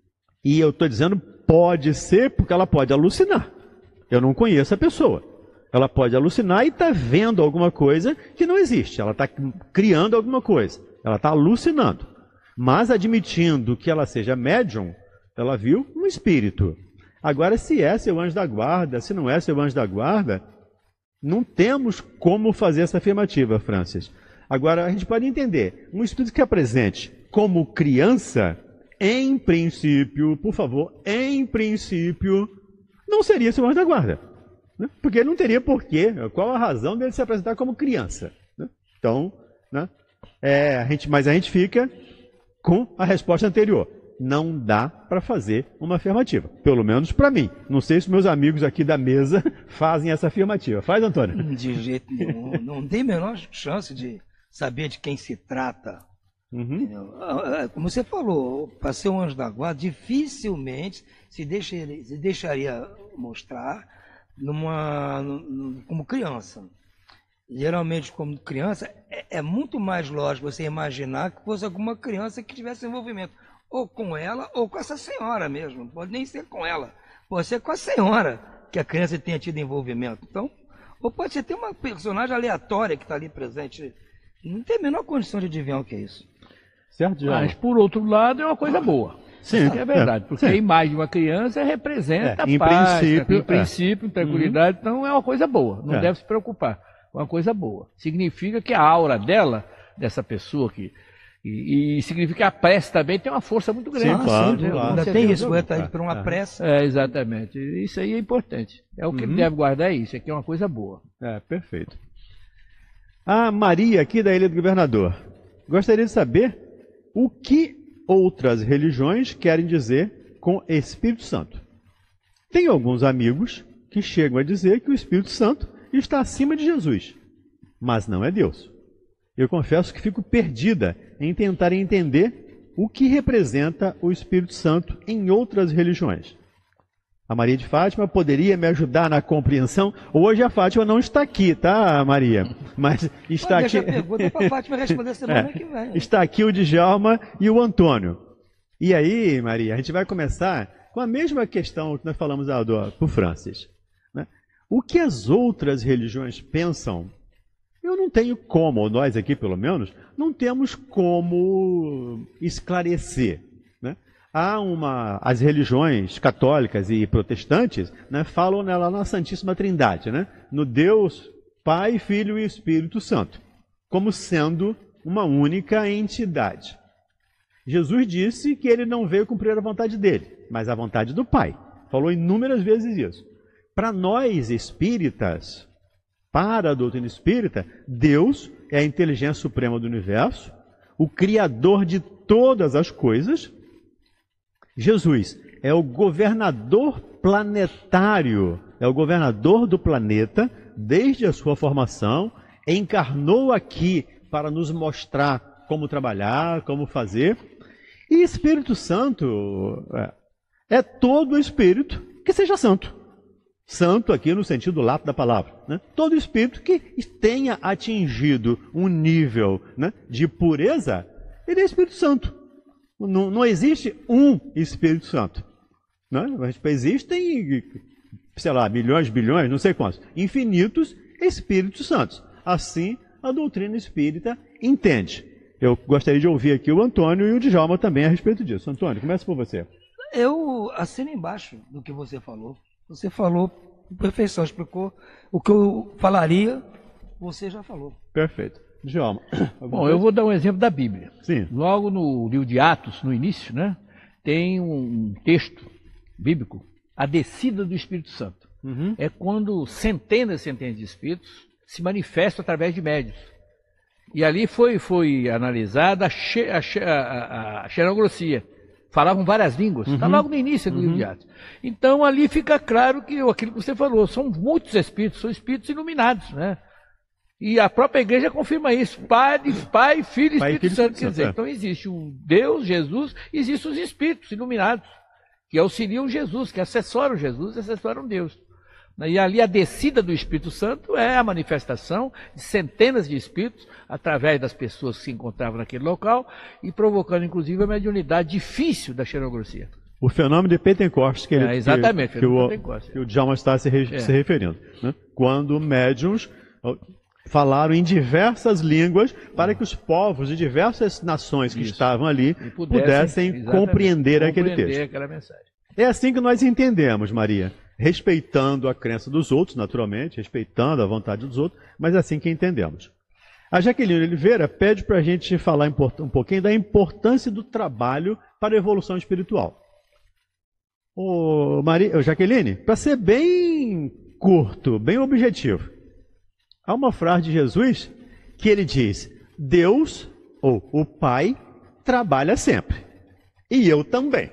Speaker 3: E eu estou dizendo pode ser porque ela pode alucinar. Eu não conheço a pessoa. Ela pode alucinar e está vendo alguma coisa que não existe. Ela está criando alguma coisa. Ela está alucinando. Mas admitindo que ela seja médium, ela viu um espírito. Agora, se é seu anjo da guarda, se não é seu anjo da guarda, não temos como fazer essa afirmativa, Francis. Agora, a gente pode entender, um espírito que é presente como criança, em princípio, por favor, em princípio, não seria seu anjo da guarda. Né? Porque não teria porquê, qual a razão dele se apresentar como criança. Né? Então, né? É, a gente, mas a gente fica com a resposta anterior. Não dá para fazer uma afirmativa, pelo menos para mim. Não sei se meus amigos aqui da mesa fazem essa afirmativa. Faz, Antônio?
Speaker 4: De jeito nenhum. Não tem a menor chance de saber de quem se trata.
Speaker 3: Uhum.
Speaker 4: Como você falou, para ser um anjo da guarda, dificilmente se deixaria, se deixaria mostrar numa, num, como criança. Geralmente, como criança, é, é muito mais lógico você imaginar que fosse alguma criança que tivesse envolvimento. Ou com ela, ou com essa senhora mesmo. Pode nem ser com ela. Pode ser com a senhora que a criança tenha tido envolvimento. Então, ou pode ser até uma personagem aleatória que está ali presente. Não tem a menor condição de adivinhar o que é isso.
Speaker 3: Certo,
Speaker 5: Mas, por outro lado, é uma coisa boa.
Speaker 3: Sim,
Speaker 5: é verdade. Porque
Speaker 3: sim.
Speaker 5: A imagem de uma criança representa
Speaker 3: É, em
Speaker 5: a paz,
Speaker 3: princípio,
Speaker 5: em princípio,
Speaker 3: é.
Speaker 5: tranquilidade. Então, é uma coisa boa. Não
Speaker 3: É.
Speaker 5: deve se preocupar. É uma coisa boa. Significa que a aura dela, dessa pessoa que... E, e significa que a prece também tem uma força muito grande.
Speaker 3: Sim, claro,
Speaker 5: Sim,
Speaker 3: claro.
Speaker 4: Ainda
Speaker 5: com
Speaker 4: tem
Speaker 5: certeza.
Speaker 4: isso, vai estar aí por uma
Speaker 3: É.
Speaker 4: prece.
Speaker 5: É, exatamente. Isso aí é importante. É o que
Speaker 3: Uhum.
Speaker 5: ele deve guardar, é isso. Aqui é uma coisa boa.
Speaker 3: É, perfeito. A Maria, aqui da Ilha do Governador, gostaria de saber o que outras religiões querem dizer com Espírito Santo. Tem alguns amigos que chegam a dizer que o Espírito Santo está acima de Jesus, mas não é Deus. Eu confesso que fico perdida em tentar entender o que representa o Espírito Santo em outras religiões. A Maria de Fátima poderia me ajudar na compreensão. Hoje a Fátima não está aqui, tá, Maria? Mas está
Speaker 4: Deixa
Speaker 3: aqui.
Speaker 4: a pergunta para a Fátima responder semana que vem.
Speaker 3: Está aqui o Djalma e o Antônio. E aí, Maria, a gente vai começar com a mesma questão que nós falamos para o Francis. Né? O que as outras religiões pensam? Eu não tenho como, ou nós aqui pelo menos, não temos como esclarecer. Né? Há uma, as religiões católicas e protestantes, né, falam nela na Santíssima Trindade, né? No Deus, Pai, Filho e Espírito Santo, como sendo uma única entidade. Jesus disse que ele não veio cumprir a vontade dele, mas a vontade do Pai. Falou inúmeras vezes isso. Para nós espíritas, Para a doutrina espírita, Deus é a inteligência suprema do universo, o criador de todas as coisas. Jesus é o governador planetário, é o governador do planeta desde a sua formação, encarnou aqui para nos mostrar como trabalhar, como fazer. E Espírito Santo é, é todo espírito que seja santo. Santo aqui no sentido lato da palavra. Né? Todo espírito que tenha atingido um nível, né, de pureza, ele é Espírito Santo. Não, não existe um Espírito Santo. Né? Existem, sei lá, milhões, bilhões, não sei quantos, infinitos Espíritos Santos. Assim, a doutrina espírita entende. Eu gostaria de ouvir aqui o Antônio e o Djalma também a respeito disso. Antônio, começa por você.
Speaker 4: Eu assino embaixo do que você falou. Você falou com perfeição, explicou o que eu falaria, você já falou.
Speaker 3: Perfeito. Djalma.
Speaker 5: Bom, eu vou dar um exemplo da Bíblia.
Speaker 3: Sim.
Speaker 5: Logo no livro de Atos, no início, né, tem um texto bíblico, a descida do Espírito Santo.
Speaker 3: Uhum.
Speaker 5: É quando centenas e centenas de espíritos se manifestam através de médiuns. E ali foi, foi analisada a, xe, a, xe, a, a xenogrossia. Falavam várias línguas, está uhum. logo no início do uhum. livro de Atos. Então ali fica claro que aquilo que você falou, são muitos espíritos, são espíritos iluminados, né? E a própria igreja confirma isso, Pai, Pai Filho e
Speaker 3: Pai,
Speaker 5: Espírito
Speaker 3: Filho,
Speaker 5: Santo.
Speaker 3: Espírito
Speaker 5: Quer dizer,
Speaker 3: Santo.
Speaker 5: então existe o Deus, Jesus, existem os espíritos iluminados, que auxiliam Jesus, que assessoram Jesus e assessoram Deus. E ali a descida do Espírito Santo é a manifestação de centenas de espíritos através das pessoas que se encontravam naquele local e provocando inclusive a mediunidade difícil da xenogrossia.
Speaker 3: O fenômeno de Pentecoste que, ele,
Speaker 5: é, exatamente,
Speaker 3: que, que, o,
Speaker 5: Pentecoste.
Speaker 3: que o Djalma está se, re, é. se referindo. Né? Quando médiuns falaram em diversas línguas para que os povos de diversas nações que Isso. estavam ali pudessem, pudessem compreender, compreender aquele texto.
Speaker 5: Aquela mensagem.
Speaker 3: É assim que nós entendemos, Maria. Respeitando a crença dos outros, naturalmente, respeitando a vontade dos outros, mas é assim que entendemos. A Jaqueline Oliveira pede para a gente falar um pouquinho da importância do trabalho para a evolução espiritual. Ô, Maria, ô Jaqueline, para ser bem curto, bem objetivo, há uma frase de Jesus que ele diz: Deus, ou o Pai, trabalha sempre. E eu também.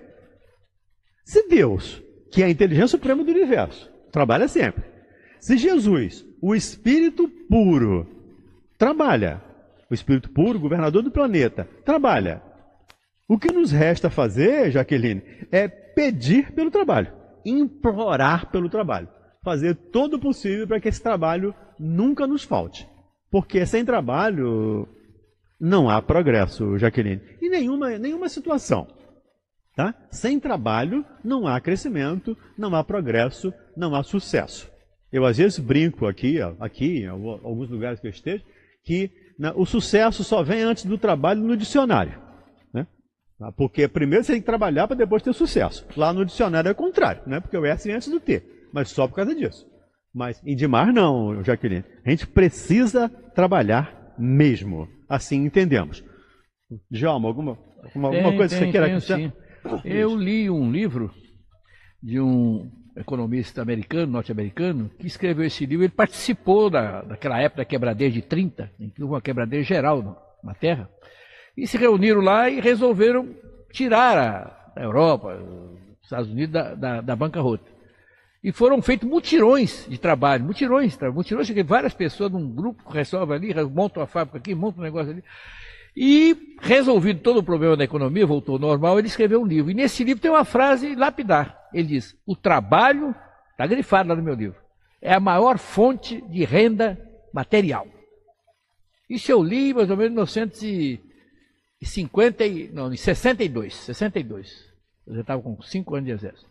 Speaker 3: Se Deus, que é a inteligência suprema do universo, trabalha sempre. Se Jesus, o Espírito puro, trabalha, o Espírito puro, governador do planeta, trabalha, o que nos resta fazer, Jaqueline, é pedir pelo trabalho, implorar pelo trabalho, fazer todo o possível para que esse trabalho nunca nos falte. Porque sem trabalho não há progresso, Jaqueline, em nenhuma, nenhuma situação. Tá? Sem trabalho não há crescimento, não há progresso, não há sucesso. Eu às vezes brinco aqui, aqui em alguns lugares que eu esteja, que né, o sucesso só vem antes do trabalho no dicionário. Né? Porque primeiro você tem que trabalhar para depois ter sucesso. Lá no dicionário é o contrário, né? Porque o S vem antes do T, mas só por causa disso. Mas e demais não, Jaqueline. A gente precisa trabalhar mesmo. Assim entendemos. Djalma, alguma, alguma,
Speaker 5: tem,
Speaker 3: alguma coisa
Speaker 5: tem,
Speaker 3: que você queira
Speaker 5: tem,
Speaker 3: acrescentar?
Speaker 5: Eu li um livro de um economista americano, norte-americano, que escreveu esse livro. Ele participou da, daquela época da quebradeira de trinta, em que houve uma quebradeira geral na Terra, e se reuniram lá e resolveram tirar a, a Europa, os Estados Unidos, da, da, da bancarrota. E foram feitos mutirões de trabalho, mutirões, mutirões, que várias pessoas num grupo resolvem ali, montam a fábrica aqui, montam um negócio ali. E, resolvido todo o problema da economia, voltou ao normal, ele escreveu um livro. E nesse livro tem uma frase lapidar. Ele diz: o trabalho, está grifado lá no meu livro, é a maior fonte de renda material. Isso eu li mais ou menos em mil novecentos e cinquenta, não, em sessenta e dois, sessenta e dois. Eu já estava com cinco anos de exército.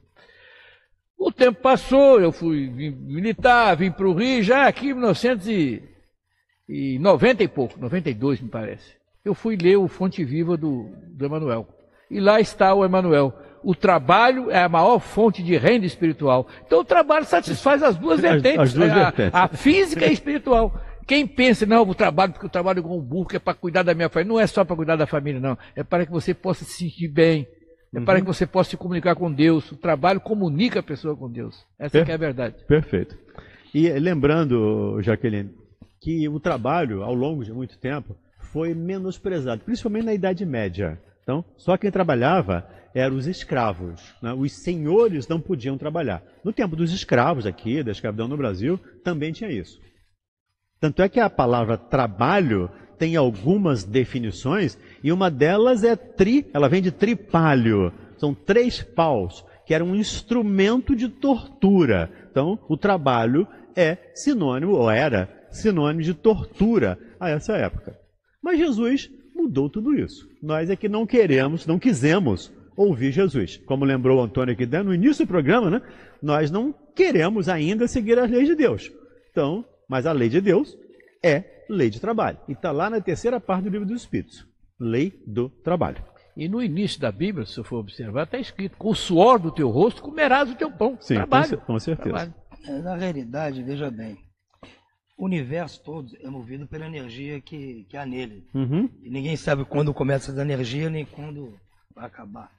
Speaker 5: O tempo passou, eu fui vim militar, vim para o Rio, já aqui em mil novecentos e noventa e pouco, noventa e dois me parece. Eu fui ler o Fonte Viva do, do Emmanuel. E lá está o Emmanuel. O trabalho é a maior fonte de renda espiritual. Então o trabalho satisfaz as duas vertentes.
Speaker 3: As, as duas
Speaker 5: a,
Speaker 3: vertentes.
Speaker 5: A física e a espiritual. Quem pensa, não, o trabalho, porque eu trabalho com o burro, que é para cuidar da minha família. Não é só para cuidar da família, não. É para que você possa se sentir bem. É uhum. para que você possa se comunicar com Deus. O trabalho comunica a pessoa com Deus. Essa per- que é a verdade.
Speaker 3: Perfeito. E lembrando, Jaqueline, que o trabalho, ao longo de muito tempo, foi menosprezado, principalmente na Idade Média. Então, só quem trabalhava eram os escravos, né? Os senhores não podiam trabalhar. No tempo dos escravos aqui, da escravidão no Brasil, também tinha isso. Tanto é que a palavra trabalho tem algumas definições, e uma delas é tri, ela vem de tripalho, são três paus, que era um instrumento de tortura. Então, o trabalho é sinônimo, ou era sinônimo de tortura a essa época. Mas Jesus mudou tudo isso. Nós é que não queremos, não quisemos ouvir Jesus. Como lembrou o Antônio aqui no início do programa, né? Nós não queremos ainda seguir as leis de Deus. Então, mas a lei de Deus é lei de trabalho. E está lá na terceira parte do Livro dos Espíritos. Lei do trabalho.
Speaker 5: E no início da Bíblia, se eu for observar, está escrito: com o suor do teu rosto comerás o teu pão.
Speaker 3: Sim,
Speaker 5: trabalho.
Speaker 3: Com certeza.
Speaker 5: Trabalho.
Speaker 4: Na realidade, veja bem, o universo todo é movido pela energia que, que há nele.
Speaker 3: Uhum.
Speaker 4: E ninguém sabe quando começa essa energia, nem quando vai acabar.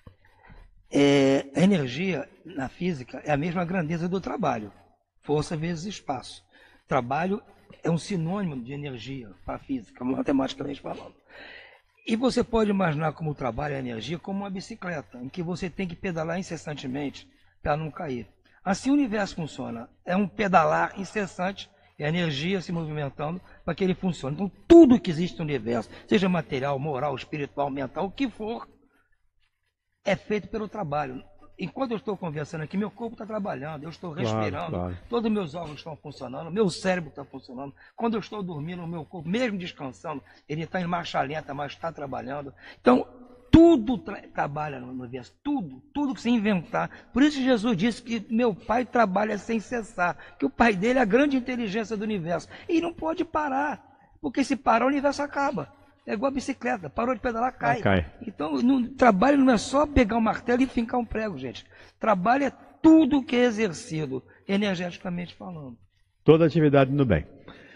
Speaker 4: É, a energia, na física, é a mesma grandeza do trabalho. Força vezes espaço. Trabalho é um sinônimo de energia para a física, matematicamente falando. E você pode imaginar como o trabalho e a energia como uma bicicleta, em que você tem que pedalar incessantemente para não cair. Assim o universo funciona. É um pedalar incessante, e a energia se movimentando para que ele funcione. Então, tudo que existe no universo, seja material, moral, espiritual, mental, o que for, é feito pelo trabalho. Enquanto eu estou conversando aqui, meu corpo está trabalhando, eu estou respirando,
Speaker 3: claro, claro.
Speaker 4: Todos os meus órgãos estão funcionando, meu cérebro está funcionando. Quando eu estou dormindo, o meu corpo, mesmo descansando, ele está em marcha lenta, mas está trabalhando. Então, tudo tra trabalha no universo, tudo, tudo que se inventar. Por isso Jesus disse que meu pai trabalha sem cessar, que o pai dele é a grande inteligência do universo. E não pode parar, porque se parar o universo acaba. É igual a bicicleta, parou de pedalar, cai.
Speaker 3: Ah, cai.
Speaker 4: Então, no trabalho não é só pegar um martelo e fincar um prego, gente. Trabalho é tudo que é exercido, energeticamente falando.
Speaker 3: Toda atividade no bem.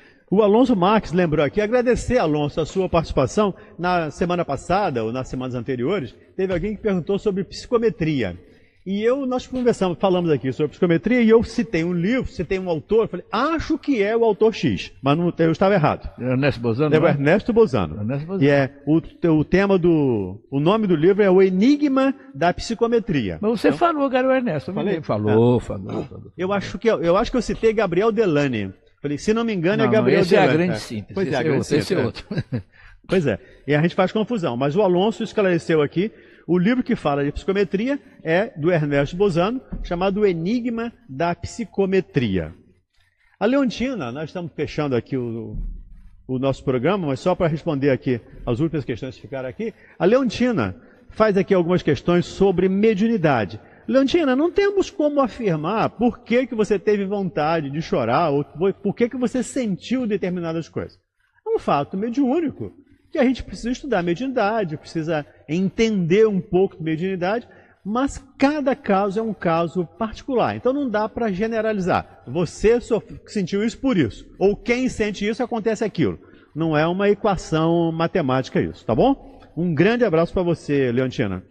Speaker 3: O Alonso Marques lembrou aqui, agradecer, Alonso, a sua participação. Na semana passada, ou nas semanas anteriores, teve alguém que perguntou sobre psicometria. E eu, nós conversamos, falamos aqui sobre psicometria, e eu citei um livro, citei um autor, falei, acho que é o autor X, mas não, eu estava errado.
Speaker 5: Ernesto Bozano?
Speaker 3: É o Ernesto Bozano.
Speaker 5: Ernesto Bozano.
Speaker 3: E é, o, o tema do, o nome do livro é O Enigma da Psicometria.
Speaker 5: Mas você então, falou que era o Ernesto.
Speaker 3: Falei?
Speaker 5: Falou,
Speaker 3: é.
Speaker 5: falou, falou.
Speaker 3: Eu acho que eu, eu acho que eu citei Gabriel Delane. Falei, se não me engano,
Speaker 5: não,
Speaker 3: é Gabriel
Speaker 5: esse Delane. Esse é a grande
Speaker 3: é.
Speaker 5: síntese.
Speaker 3: Pois é,
Speaker 5: esse
Speaker 3: a grande
Speaker 5: outro,
Speaker 3: síntese.
Speaker 5: Esse é outro.
Speaker 3: Pois é, e a gente faz confusão. Mas o Alonso esclareceu aqui, o livro que fala de psicometria é do Ernesto Bozano, chamado O Enigma da Psicometria. A Leontina, nós estamos fechando aqui o, o nosso programa, mas só para responder aqui as últimas questões que ficaram aqui, a Leontina faz aqui algumas questões sobre mediunidade. Leontina, não temos como afirmar por que, que você teve vontade de chorar, ou por que, que você sentiu determinadas coisas. É um fato mediúnico, que a gente precisa estudar mediunidade, precisa entender um pouco de mediunidade, mas cada caso é um caso particular. Então não dá para generalizar. Você sentiu isso por isso, ou quem sente isso acontece aquilo. Não é uma equação matemática isso, tá bom? Um grande abraço para você, Leontina.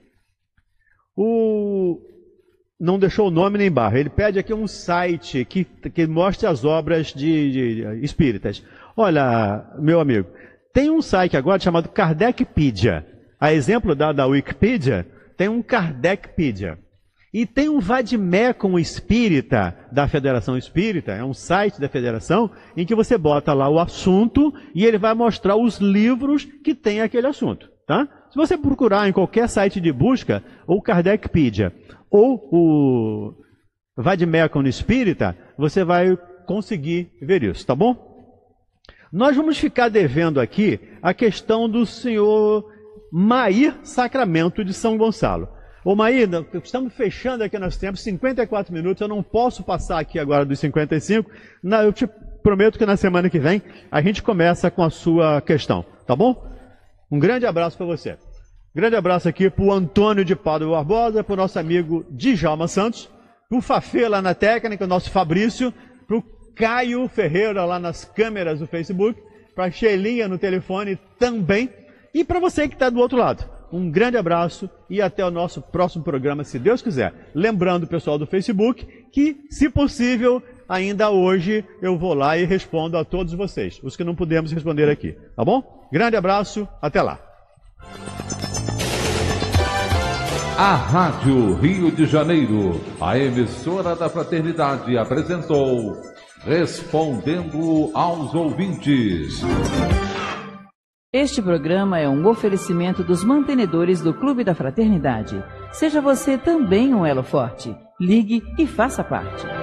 Speaker 3: O... Não deixou o nome nem barra. Ele pede aqui um site que, que mostre as obras de, de espíritas. Olha, meu amigo, tem um site agora chamado Kardecpedia. A exemplo da, da Wikipedia, tem um Kardecpedia. E tem um Vademecum Espírita, da Federação Espírita, é um site da Federação, em que você bota lá o assunto e ele vai mostrar os livros que tem aquele assunto. Tá? Se você procurar em qualquer site de busca, ou Kardecpedia, ou o Vademecum Espírita, você vai conseguir ver isso, tá bom? Nós vamos ficar devendo aqui a questão do senhor Mair Sacramento de São Gonçalo. Ô Mair, estamos fechando aqui nosso tempo, cinquenta e quatro minutos, eu não posso passar aqui agora dos cinquenta e cinco, eu te prometo que na semana que vem a gente começa com a sua questão, tá bom? Um grande abraço para você. Grande abraço aqui para o Antônio de Pádua Barbosa, para o nosso amigo Djalma Santos, para o Fafê lá na técnica, o nosso Fabrício, para o Caio Ferreira lá nas câmeras do Facebook, para a Sheilinha no telefone também, e para você que está do outro lado. Um grande abraço e até o nosso próximo programa, se Deus quiser. Lembrando, pessoal do Facebook, que, se possível, ainda hoje eu vou lá e respondo a todos vocês, os que não pudemos responder aqui, tá bom? Grande abraço, até lá.
Speaker 2: A Rádio Rio de Janeiro, a emissora da Fraternidade, apresentou Respondendo aos Ouvintes.
Speaker 6: Este programa é um oferecimento dos mantenedores do Clube da Fraternidade. Seja você também um elo forte. Ligue e faça parte.